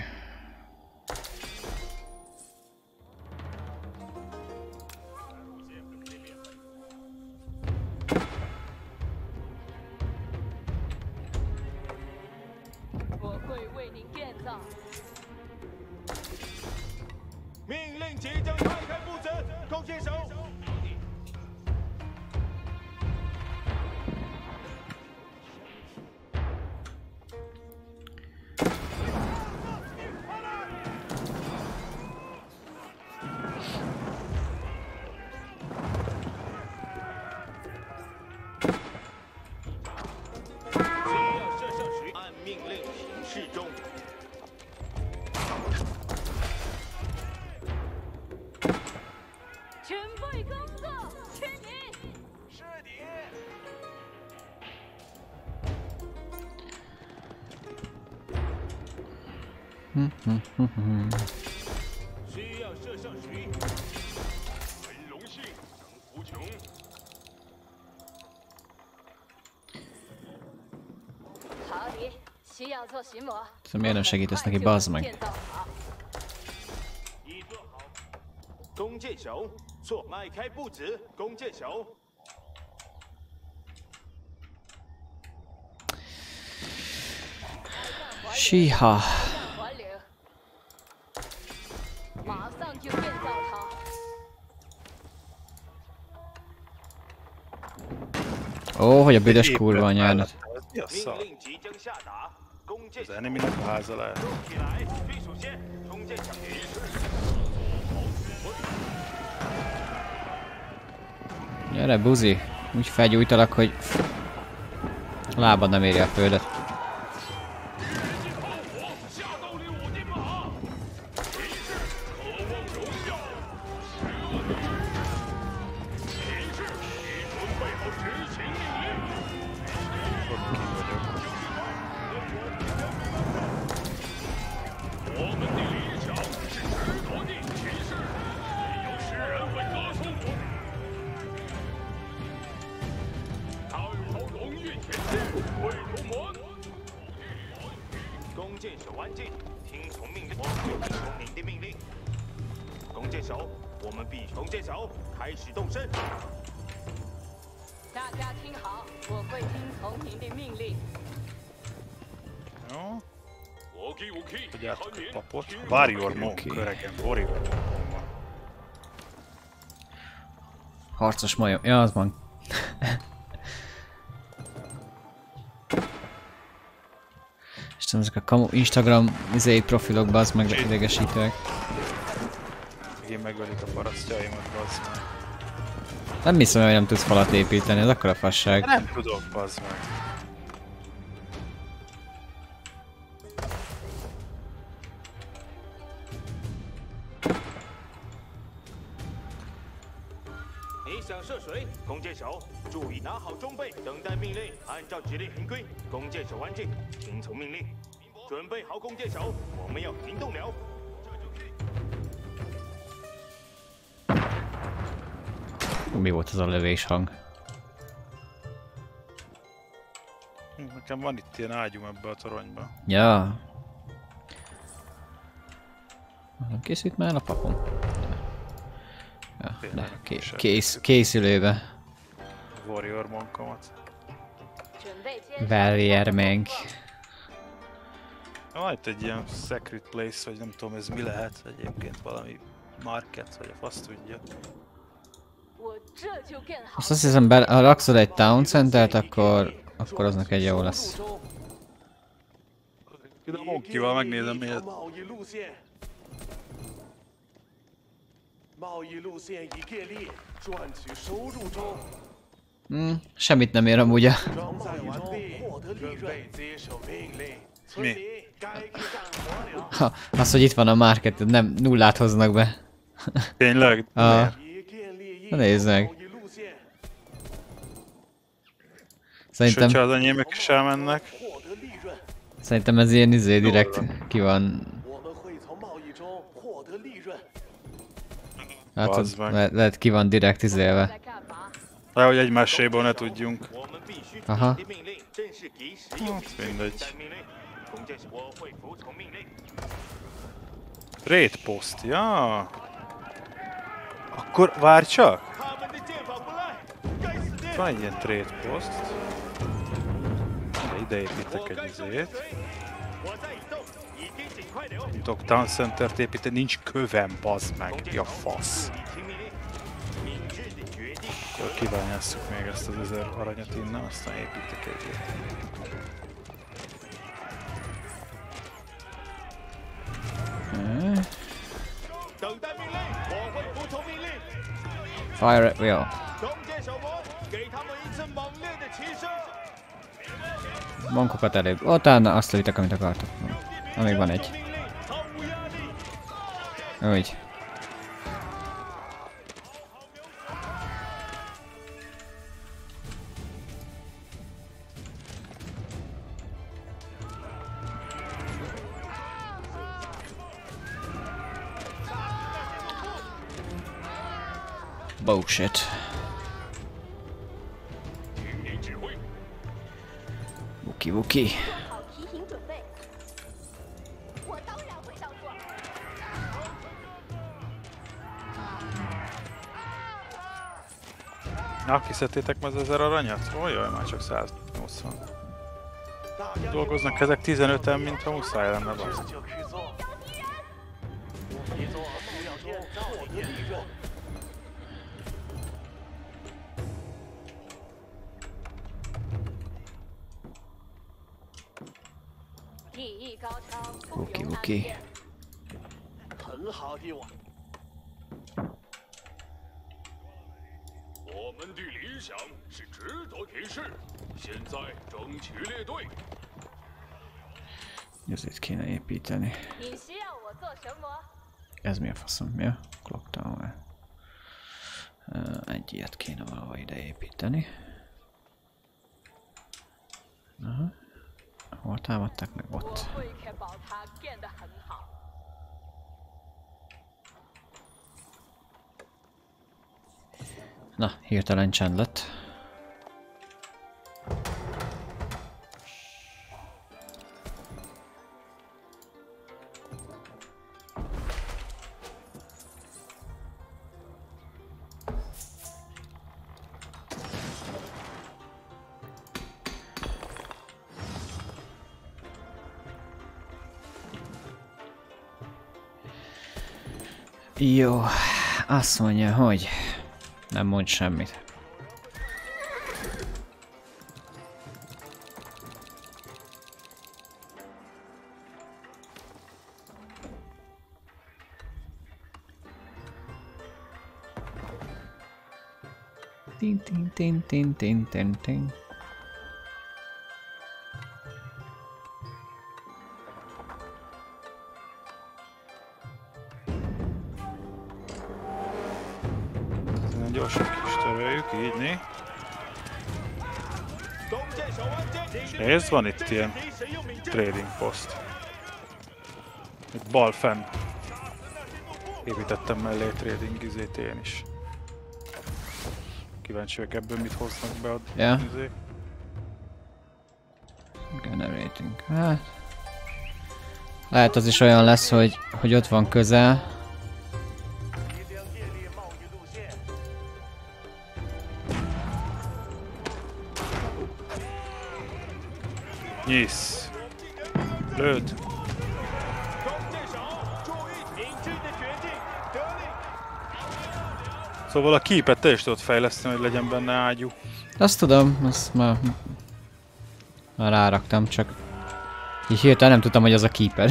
Szóval miért nem segítesz neki, bazd meg? 弓箭手，做迈开步子，弓箭手。 Síha. Ó, hogy a büdös kurva anyádat. Mi a szar? 命令即将下达， 弓箭 Az eneminek a háza lehet. 起来，对手线，弓箭小骑士， Gyere, buzi! Úgy felgyújtalak, hogy lábad nem éri a földet. 下到了我的马，骑士渴望荣耀，骑士，你准备好执行命令。 我们的理想是值得的，骑士，也有世人会歌颂我。看好荣誉前进，为同盟。 弓箭手安静，听从命令。我会听从您的命令。弓箭手，我们必弓箭手开始动身。 大家听好，我会听从您的命令。 Jó. Oké, oké, Tudjátok a Hanyin, papot. kérem, Warrior oké. Monk, öregen. Warrior Monk van. Harcos majom. Ja, az van. Istenem, ezek a kamu Instagram profilokban az meg idegesítőek. Én megölik a parasztjaimat, bazd meg. Nem hiszem, hogy nem tudsz falat építeni, ez akkora fasság. Nem tudok, bazd meg. 你想射谁？弓箭手，注意拿好装备，等待命令，按照指令行规。弓箭手安静，听从命令。准备好弓箭手，我们要行动了。 Mi volt az a lövéshang? Nekem van itt ilyen ágyum ebbe a toronyba. Ja. Nem készült már a papom? Ja, de készülőbe. Warrior Monkomat. 准备接 Warrior Monk. Van itt egy ilyen secret place, vagy nem tudom ez mi lehet egyébként, valami market, vagy a fasz tudja. 我这就更好。 Azt hiszem, ha rakszod egy town centert, akkor az neked jó lesz. De a Monkival megnézem miért. 贸易路线已建立，赚取收入中。 Semmit nem ér amúgy a... 装载完毕，准备接受命令。村民该去干活了。 Ha, az, hogy itt van a market, nem nullát hoznak be. Tényleg? Ah. Miért? Na nézd meg. 贸易路线 És hogyha Szerintem, az enyémek is elmennek. 获得利润， szerintem ez ilyen direkt ki van. 我们会从贸易中获得利润。 Látod, Bazd meg. lehet ki van direkt 在 izélve. 干嘛？ De hogy egymáséból ne tudjunk. 我们必须 Aha. 听命令，正是给使用兵器， mindegy. 等待命令。弓箭手，我会服从命令。 Raid post, ja. Akkor várj csak! 他们的剑法不赖，该死的！ Van egy ilyen trade post. Ide építek egy izét. 我在移动，已经尽快流。 Nem tudok town centert építeni, nincs kövem, bazd meg, mi a fasz. 听命令，明智的决定。 Akkor kibányásszuk még ezt az 1000 aranyat innen, aztán építek egyet. Hmm. 等待命令，我会服从命令。 Fire at will. 弓箭手们，给他们一次猛烈的齐声。 Monkokat előbb. Utána azt lőttek, amit akartak. Na, még van egy. 命令，毫无压力。 Úgy. Bullshit. 听你指挥。 Wuki wuki. 好提醒准备。我当然会照做。 Na, kiszedtétek meg az 1000 aranyat? Ojjaj, már csak 180. Dolgoznak ezek 15-en, mintha muszáj lenne, bazd. 就去做。你从卖药中获得利润。 Jó, 艺高超，不 Oké, 容 oké. 贪恋。 很好的王。 我们的理想是值得提示。现在整齐列队。 Ezért kéne építeni. 你需要我做什么？ Ez mi a faszom? Ja? Clock Tower. Egy ilyet kéne valahol ide építeni. Aha. Hol támadták meg 我 ott? 会确保它变得很好。 Na, hirtelen csend lett. Jó, azt mondja, hogy nem mond semmit. Tin tin tin tin tin tin tin. Ezen gyorsan kis töröljük, így né. Nézd, van itt ilyen trading post. Itt bal fenn. Építettem mellé trading izét én is. Kíváncsi vagyok ebből mit hoznak be a Ja. izé. Generating. Hát... Lehet az is olyan lesz, hogy ott van közel. Nyisz. Lőd. Szóval a keepet te is tudod fejleszteni, hogy legyen benne ágyú. Azt tudom, azt már ráraktam, csak így hirtelen nem tudtam, hogy az a keeper.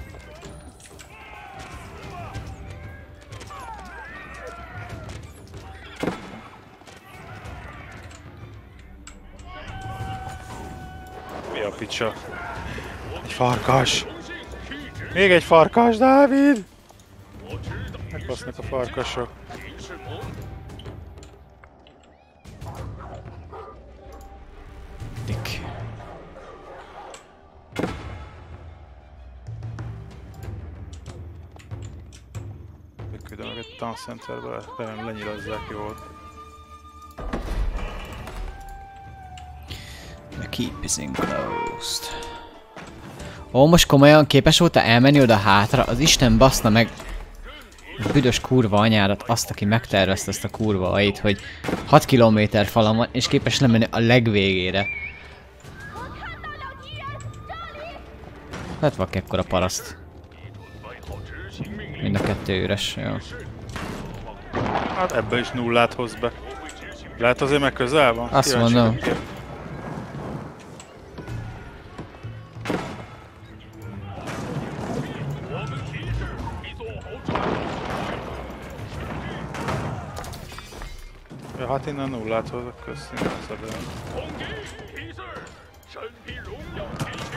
Mi a picsa? Egy farkas! Még egy farkas, Dávid! Megbasznak a farkasok. Dick. Beküldöm egy Town Centerbe, velem lenyilazzák jól. The keep is enclosed. Ó, most komolyan képes voltál elmenni oda hátra? Az Isten baszna meg büdös kurva anyádat, azt, aki megtervezte ezt a kurva ait, hogy 6 kilométer falam van, és képes lemenni a legvégére. Hát vak ekkora paraszt. Mind a kettő üres, jó. Hát ebbe is nullát hoz be. Lehet azért meg közel van? Azt Kíváncsi mondom. vagyok. Ja, hát innen nullát hozok, köszönöm a szedően. 红旗提示，身披荣耀旗旗。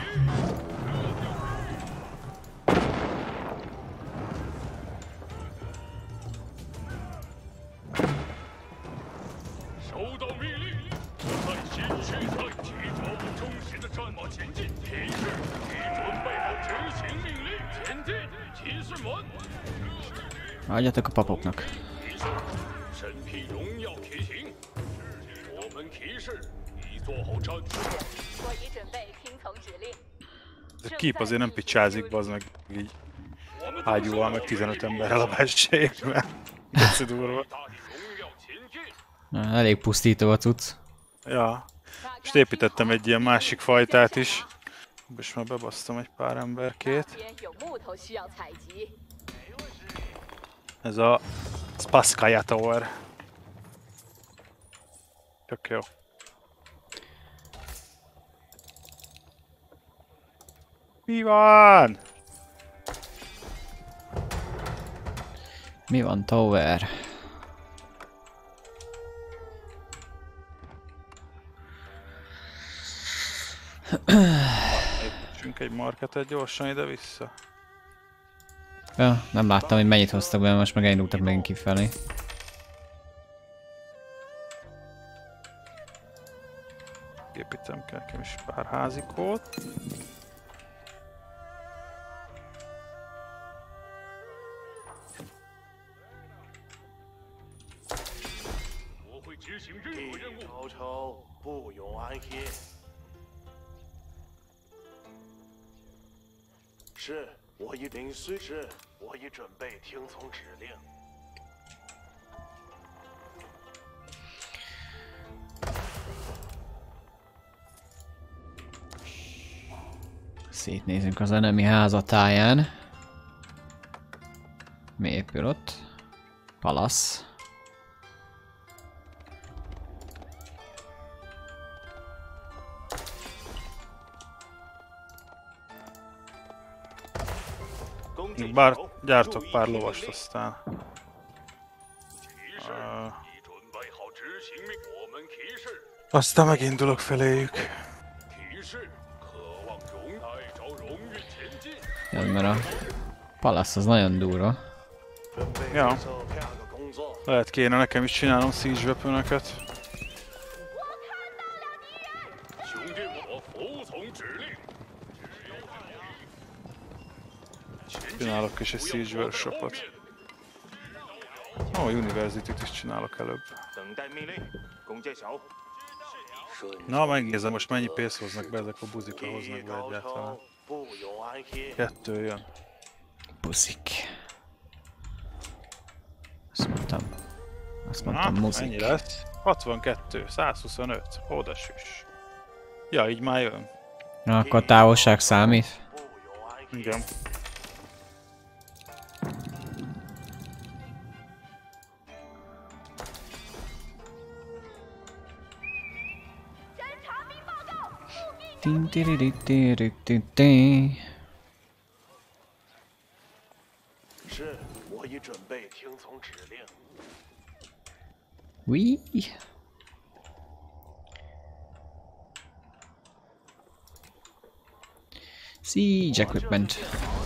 收到命令，在新区在齐朝忠实的战马前进。提示，已准备好执行命令，前进。骑士们， Adjatok a papoknak. 提示，身披荣耀骑行。我们骑士已做好战术。 我已准备听从指令。 Ez a keep azért nem picsázik, bazd meg így ágyúval, meg 15 emberrel a belsejében. Geci durva. 大的荣耀前进。 Na, elég pusztító a cucc. Ja. És építettem egy ilyen másik fajtát is. És már bebasztam egy pár emberkét. 边有木头需要采集。 Ez a Spasskaya Tower. Tök jó. 我 Mi van? Mi van, Tower? Építsünk egy marketet gyorsan ide-vissza. Ja, nem láttam, hogy mennyit hoztak be, most meg elindultak megint kifelé. Építem kell nekem is pár házikót. 高超，不永安歇。是，我已领虽是，我已准备听从指令。 Szétnézünk az enemi házatáján. Mi épül ott? Palasz. Bár gyártok pár lovast aztán. Aztán megindulok feléjük. Ja, mert a palasz az nagyon durva. Ja. Lehet kéne nekem is csinálnom siege weaponöket. Csinálok is egy siege workshopot. Ó, University-t is csinálok előbb. Na, megnézem most mennyi pénzt hoznak be, ezek a buzikra hoznak be egyáltalán. 2 jön. Buzik. Azt mondtam muzik. Ennyi lesz? 62, 125, oda süss. Ja, így már jön. Na, akkor a távolság számít. Igen. Oui. Siege equipment.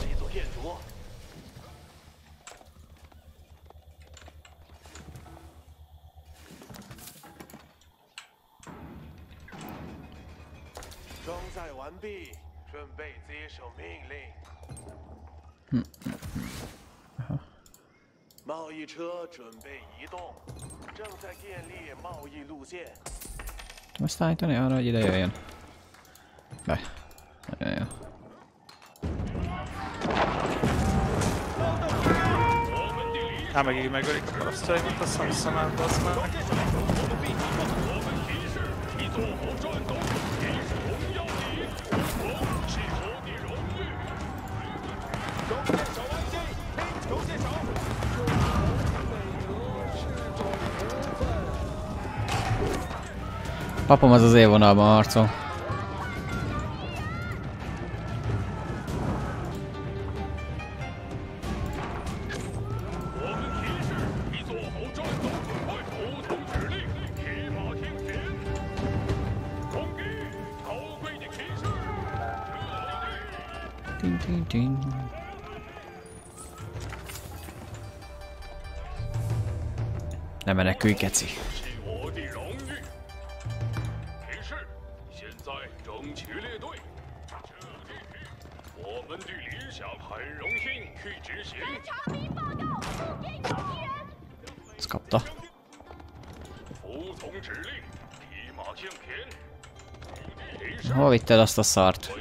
Azt állítani arra, hogy ide jöjjön. Be. Nagyon jó. Hát meg így megölik a parasztjaimat, azt nem szemelt, azt meg. Papom az élvonalban harcol. Ne menekülj, keci. Ezt kapta. Hol vitted azt a szart?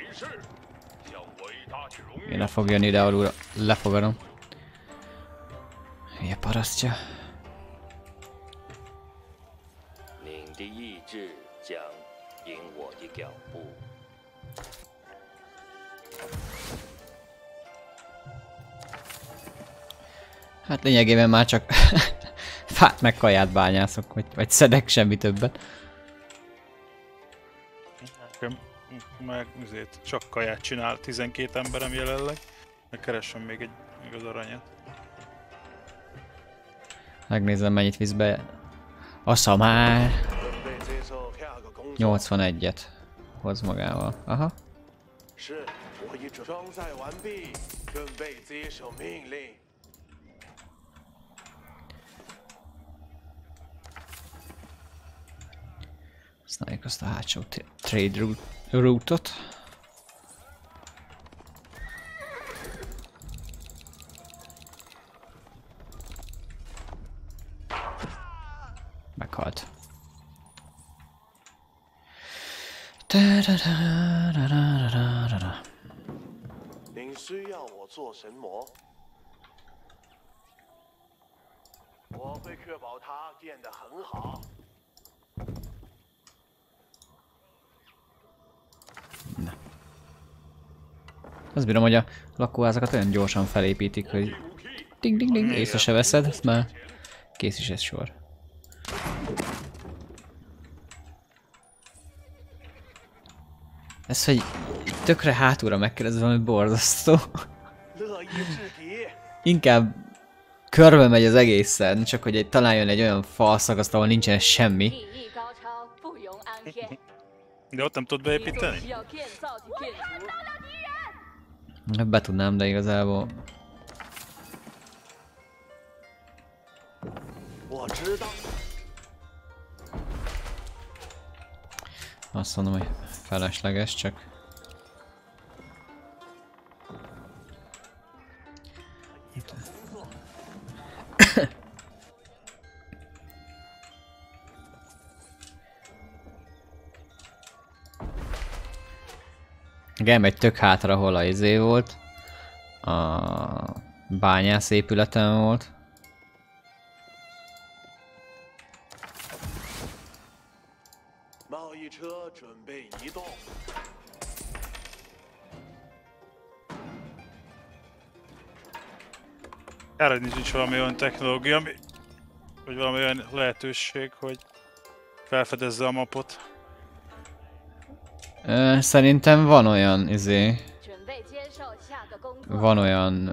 Én le fog jönni ide alulra, lefogadom. parasztja. 您的意志将引我的脚步。 Hát lényegében már csak fát meg kaját bányászok, vagy szedek, semmi többet. Nekem meg azért csak kaját csinál 12 emberem jelenleg. Megkeressem még az aranyat. Megnézem, mennyit visz be. A szamár. 81-et hoz magával. Aha. 是，我已装载完毕，准备接受命令。 Használjuk azt a hátsó trade route-ot. Meghalt. 您需要我做神魔，我会确保它变得很好。 Azt bírom, hogy a lakóházakat olyan gyorsan felépítik, hogy ding ding ding, észre se veszed, ezt már kész is ez sor. Ez, hogy tökre hátulra megkérdezve, valami borzasztó. Inkább körbe megy az egészen, csak hogy találjon egy olyan falszakaszt, ahol nincsen semmi. De ott nem tudod beépíteni? Be tudnám, de igazából... Azt mondom, hogy felesleges, csak... Igen, egy tök hátra, ahol a izé volt. A bányász épületen volt. Kár, hogy nincs valami olyan technológia, vagy valami olyan lehetőség, hogy felfedezze a mapot. Szerintem van olyan izé... Van olyan...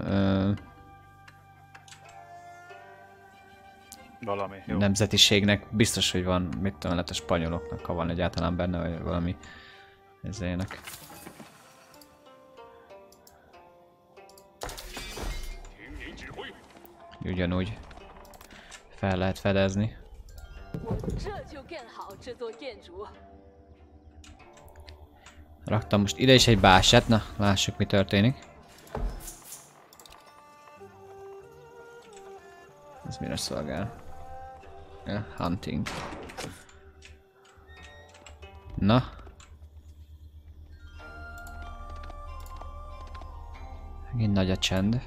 Valami, jó. Nemzetiségnek biztos, hogy van, mit tudom, lehet a spanyoloknak, ha van egyáltalán benne, vagy valami izének. Ugyanúgy fel lehet fedezni. Raktam most ide is egy bását, na lássuk mi történik. Ez mire szolgál? Yeah, hunting. Na. Megint nagy a csend.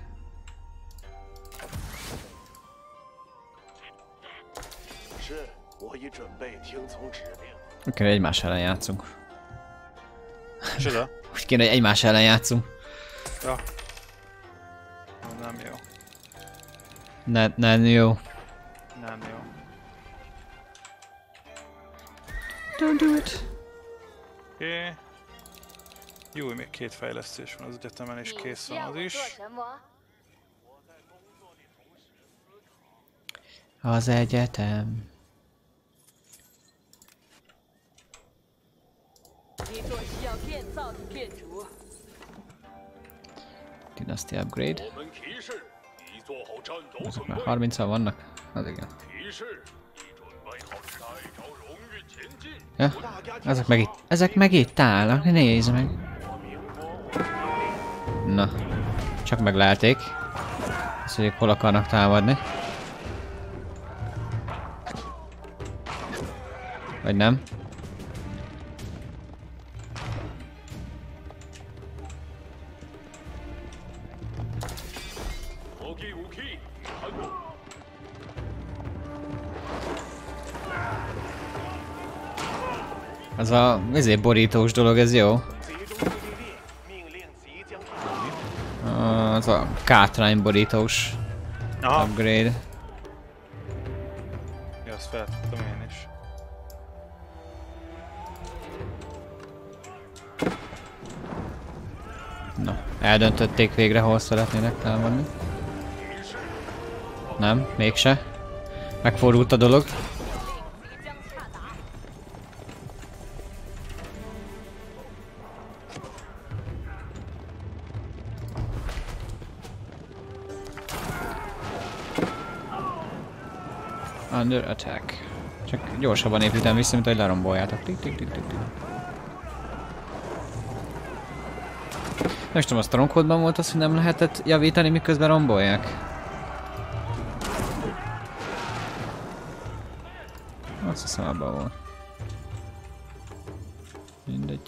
Oké, egymás ellen játszunk. Csoda? Úgy kéne, hogy egymás ellen játszunk. Ja. Nem jó. Nem jó. Nem jó. Don't do it. Oké. Jó, még 2 fejlesztés van az egyetemen, és kész van az is. Az egyetem. Dynasty upgrade. Ezek már 30-al vannak? Az igen. Ja, ezek meg itt állnak, nézd meg. Na, csak meglelték. Azt, hogy hol akarnak támadni. Vagy nem? Az a borítós dolog, ez jó. Az a kátrány borítós upgrade. Ja, azt feltettem én is. Na, eldöntötték végre, hol szeretnének támadni. Nem, mégse. Megfordult a dolog. Under attack. Csak gyorsabban építem vissza, mint hogy leromboljátok. Tik, tik, tik, tik, tik. Nem tudom, a Strongholdban volt az, hogy nem lehetett javítani, miközben rombolják. Azt hiszem, abban volt. Mindegy.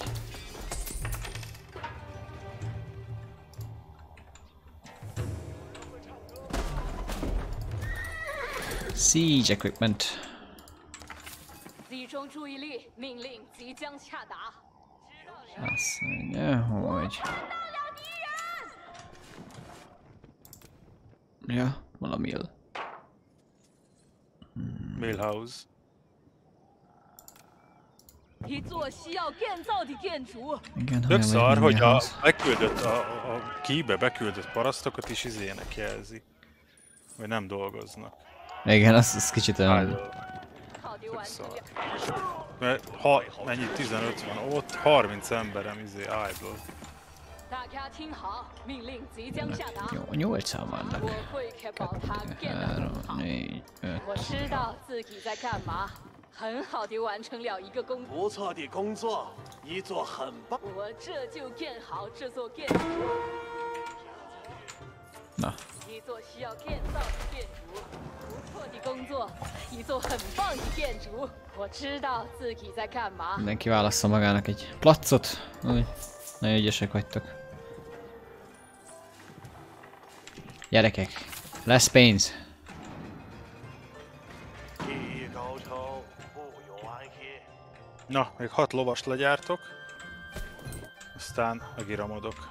Siege equipment. 集中注意力，命令即将下达。 Azt mondja, hogy... Ja, valami mill. Millhouse. 一座需要建造的建筑。 Igen, Tök szar, hogy a millhouse. beküldött, a keybe beküldött parasztokat is izének jelzi. Vagy nem dolgoznak. Igen, az kicsit olyan... 好的，完成了。 Mert ha mennyi 15 van, ott 30 emberem idle. 大家听好，命令即将下达。 Jó, 8-an vannak. 我会确保它建得很 3, 好。 4, 5... 我知道自己在干嘛，很好的完成了一个工作。 不错的工作，一座很棒。 我这就建好这座建筑。 Na, 一座需要建造的建筑，不错的工作，一座很棒的建筑。我知道自己在干嘛。 mindenki válassza magának egy placot. Úgy, nagyon ügyesek vagytok. Gyerekek, lesz pénz. 技艺高超，不容安歇。 Na, még 6 lovast legyártok. Aztán megiramodok.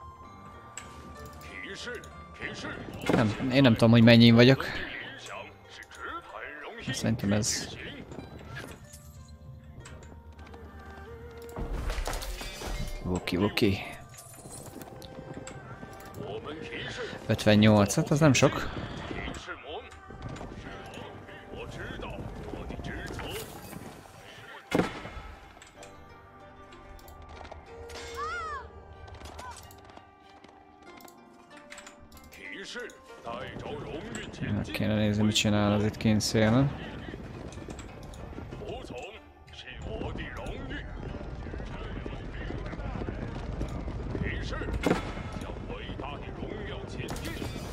提示，提示， Nem, én nem tudom, hogy mennyin vagyok. 影响是指很荣幸。 Szerintem ez... 行， Oki. 我们提示， 58, hát az nem sok. 提示门。我知道我的职责。提示，带着荣誉前 Meg 进。 kéne nézni, mit csinál az itt kint szélen. 服从是我的荣誉。提示，向伟大的荣耀前进。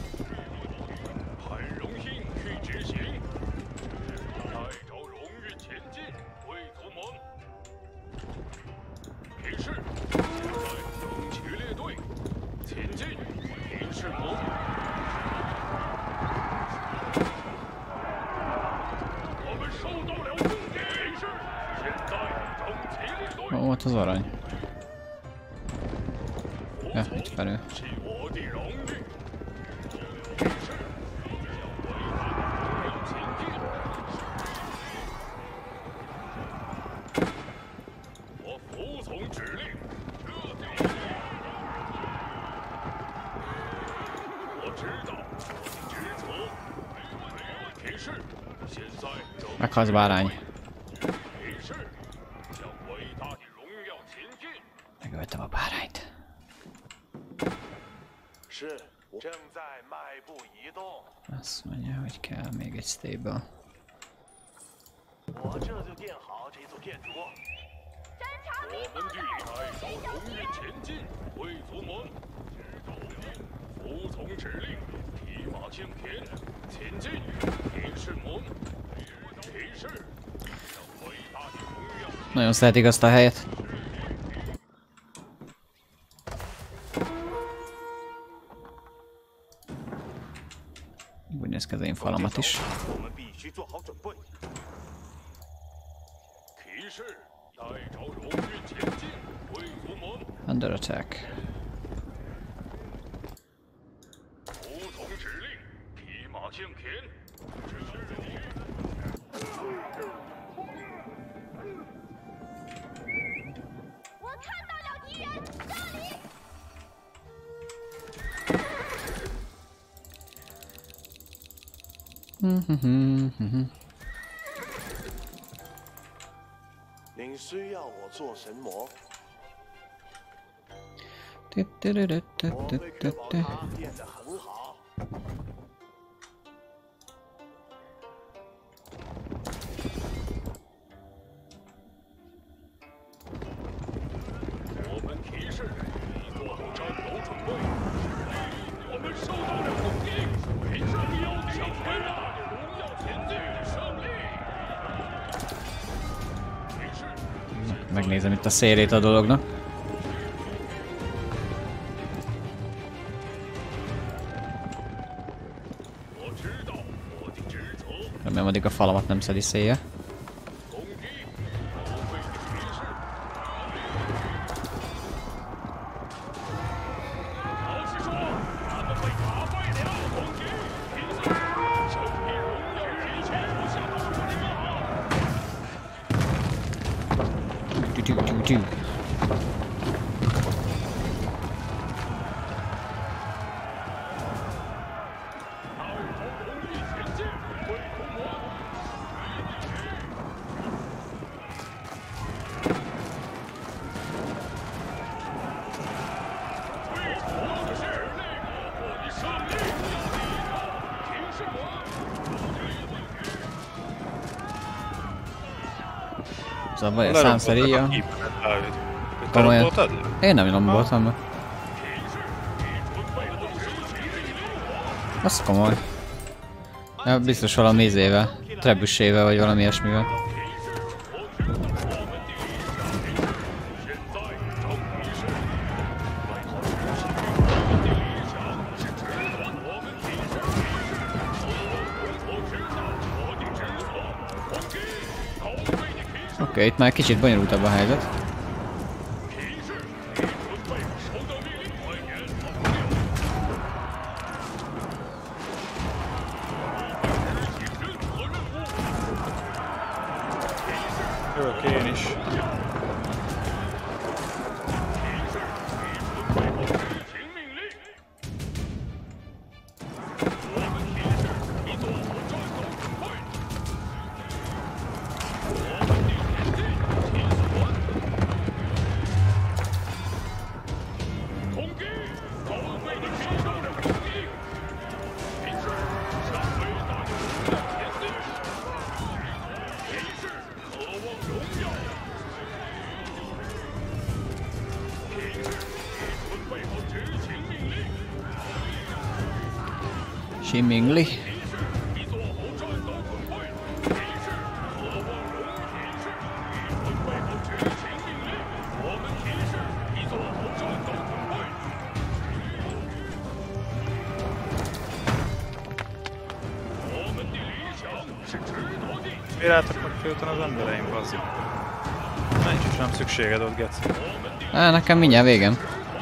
很荣幸去执行。带着荣誉前进，贵族们。提示，现在整齐列队，前进。提示门。我们收到了重点提示，现在整齐列队。 Hol volt az arany? 服 Ja, 从 itt felül. 是我的荣誉。提示，向伟大的荣耀前进。我服从指令。我知道我的职责。提示，现在整 Meghalsz bárány. 提示，向伟大的荣耀前进。 Megöltem a bárányt. 是，我正在迈步移动。 Azt mondja, hogy kell még egy stable. 我这就建好这座建筑。 我们的带着荣誉前进，贵族们，服从指令，提马向前，前进，提示门，提示，向伟大的荣耀。 Nagyon szeretik azt a helyet. Úgy néz ki az én falamat is. 我们必须做好准备。 提示， 带着荣誉前进，贵族们。 Under attack. 服从指令，匹马向前。 我看到了敌人，这里。 您需要我做神魔，我会确保它变得很好。 我们提示你做好战斗准备。我们受到了攻击，为什么要向伟大的荣耀前进？胜利！提示。 Megnézem itt a szélét a dolognak. Remélem addig a falamat nem szedi szélje. Szóval vagy a számszeríja. Komolyan. Én nem lomboltam be. Az komoly. Ja, biztos valami izével, trebusével vagy valami ilyesmivel. Oké, itt már kicsit bonyolultabb a helyzet. Jövök én is. Mingli. Rátok félten az embereim, bazzi. Nincs is nem szükséged ott, geci. Nekem mindjárt végem.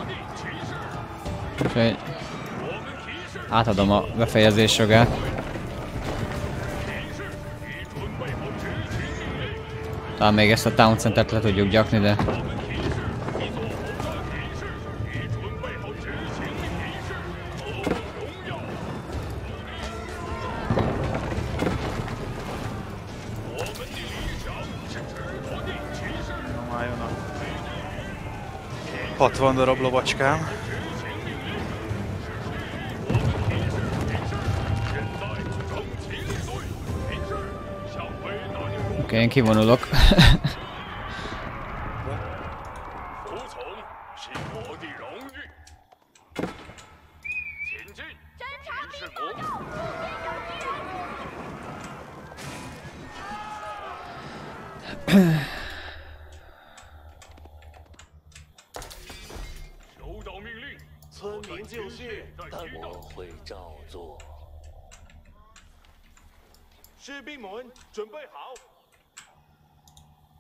Úgyhogy átadom a befejezés jogát. Talán még ezt a Town Centert le tudjuk gyakni, de... Már jön a 60 darab lovacskám. Oké, én kivonulok.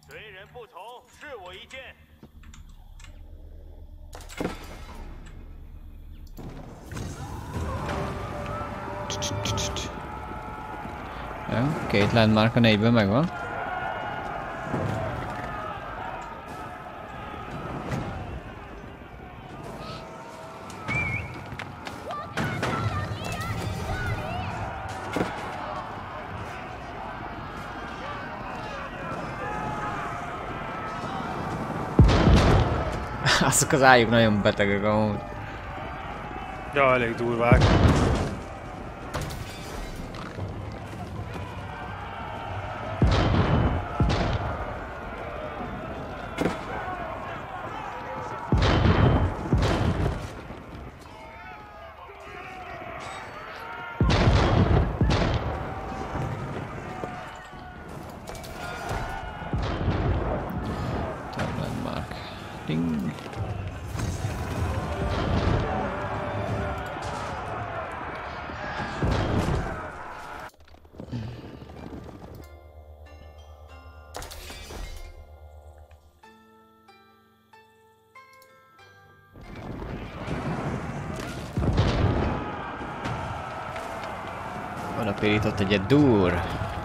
谁人不从，视我一剑。 Jó, két landmark a 4-ből megvan. Azok az ájuk nagyon betegek amúgy. Ja, elég durvák. Landmark. Ding. Oda pirított egyet dur.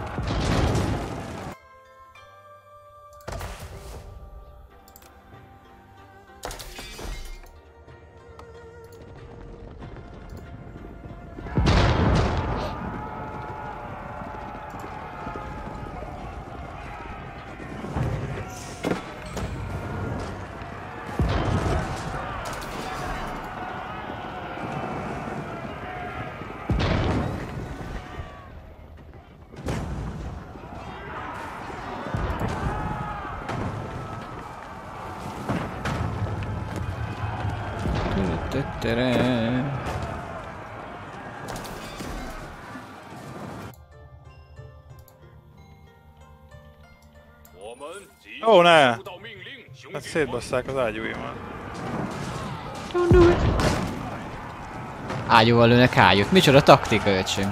Ó, ne! Hát szétbasszák az ágyúimat. Don't do it. Ágyúval lőnek ágyút. Micsoda taktika, öcsém.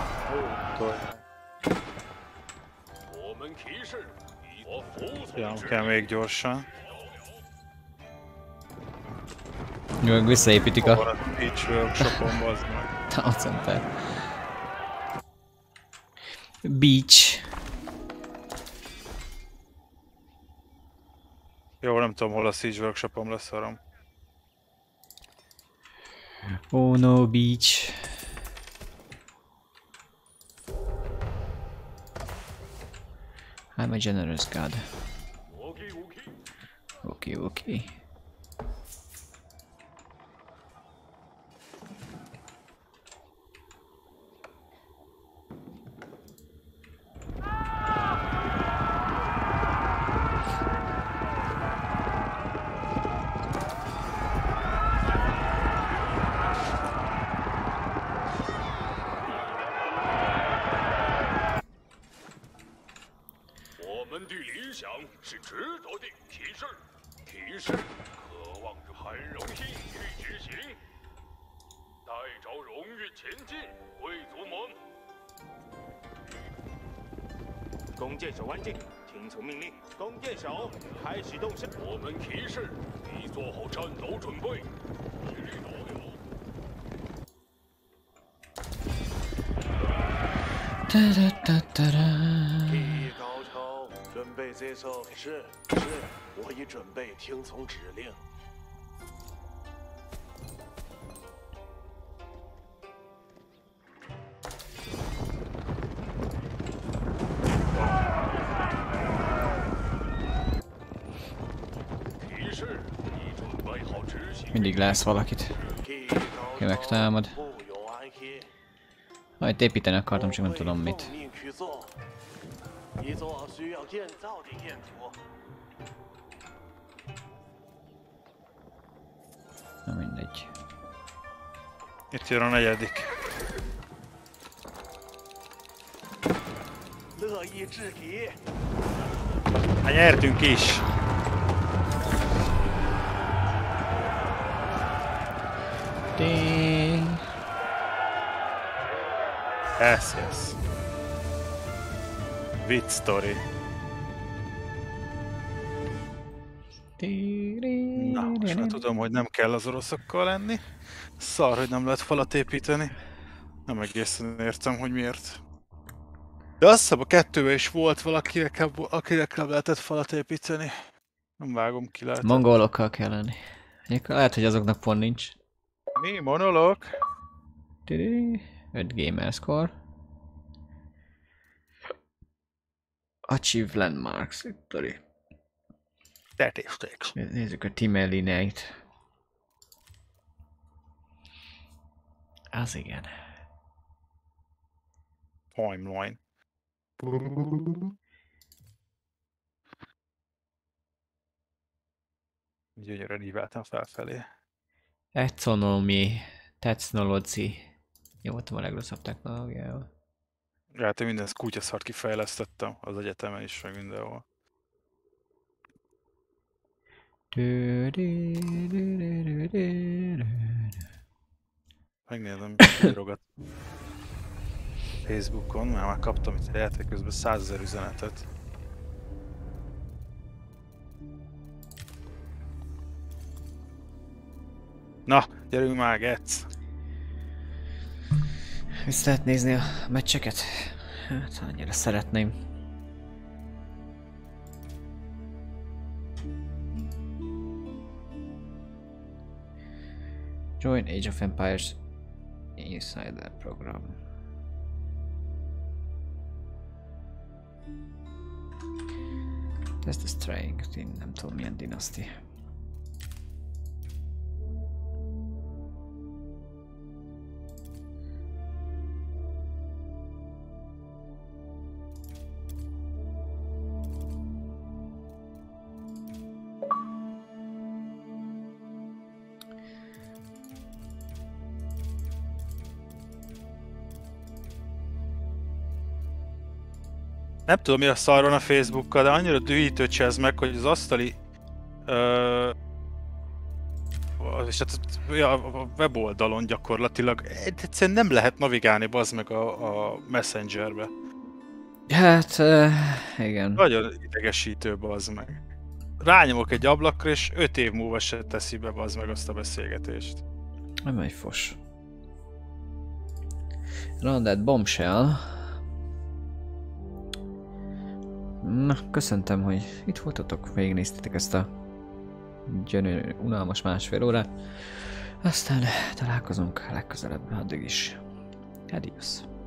Ja, kell még gyorsan. Jó, visszaépítik a... Beach workshopon, bazd meg. Town Center. Beach. Jó, nem tudom, hol a Siege workshopom lesz, arom. Oh no, Beach. I'm a generous god. Okay, okay. Mindig lesz valakit, aki megtámad. Majd építeni akartam, csak nem tudom mit. Na mindegy. Itt jön a negyedik. Hát nyertünk is! Ding. Yes. Vicc story. Na, most már tudom, hogy nem kell az oroszokkal lenni. Szar, hogy nem lehet falat építeni. Nem egészen értem, hogy miért. De azt hiszem a kettőben is volt akinek nem lehetett falat építeni. Nem vágom ki, lehetett. Mongolokkal kell lenni. Lehet, hogy azoknak pont nincs. Mi? Monolog? 5 gamer score. Achieve landmarks, victory. Statistics. Nézzük a team elineit. Az igen. Timeline. Gyönyörűen íveltem felfelé. Eczonomy, technology. Jó, voltam a legrosszabb technológiával. Hát én minden kutyaszart kifejlesztettem az egyetemen is, meg mindenhol. Megnézem drogat Facebookon, mert már kaptam itt a játék közben 100 000 üzenetet. Na, gyerünk már, Getsz! Vissza lehet nézni a meccseket? Hát annyira szeretném. Join Age of Empires Insider program. Test the strength in nem tudom milyen dinaszti. Nem tudom mi a szar van a Facebookkal, de annyira dühítő ez meg, hogy az asztali... és hát a weboldalon gyakorlatilag egyszerűen nem lehet navigálni bazd meg a Messengerbe. Hát, igen. Nagyon idegesítő bazd meg. Rányomok egy ablakra és 5 év múlva se teszi be bazd meg azt a beszélgetést. Nem egy fos. Rounded Bombshell. Na, köszöntem, hogy itt voltatok, végignéztétek ezt a gyönyörű, unalmas másfél órát. Aztán találkozunk legközelebb, addig is. Adios.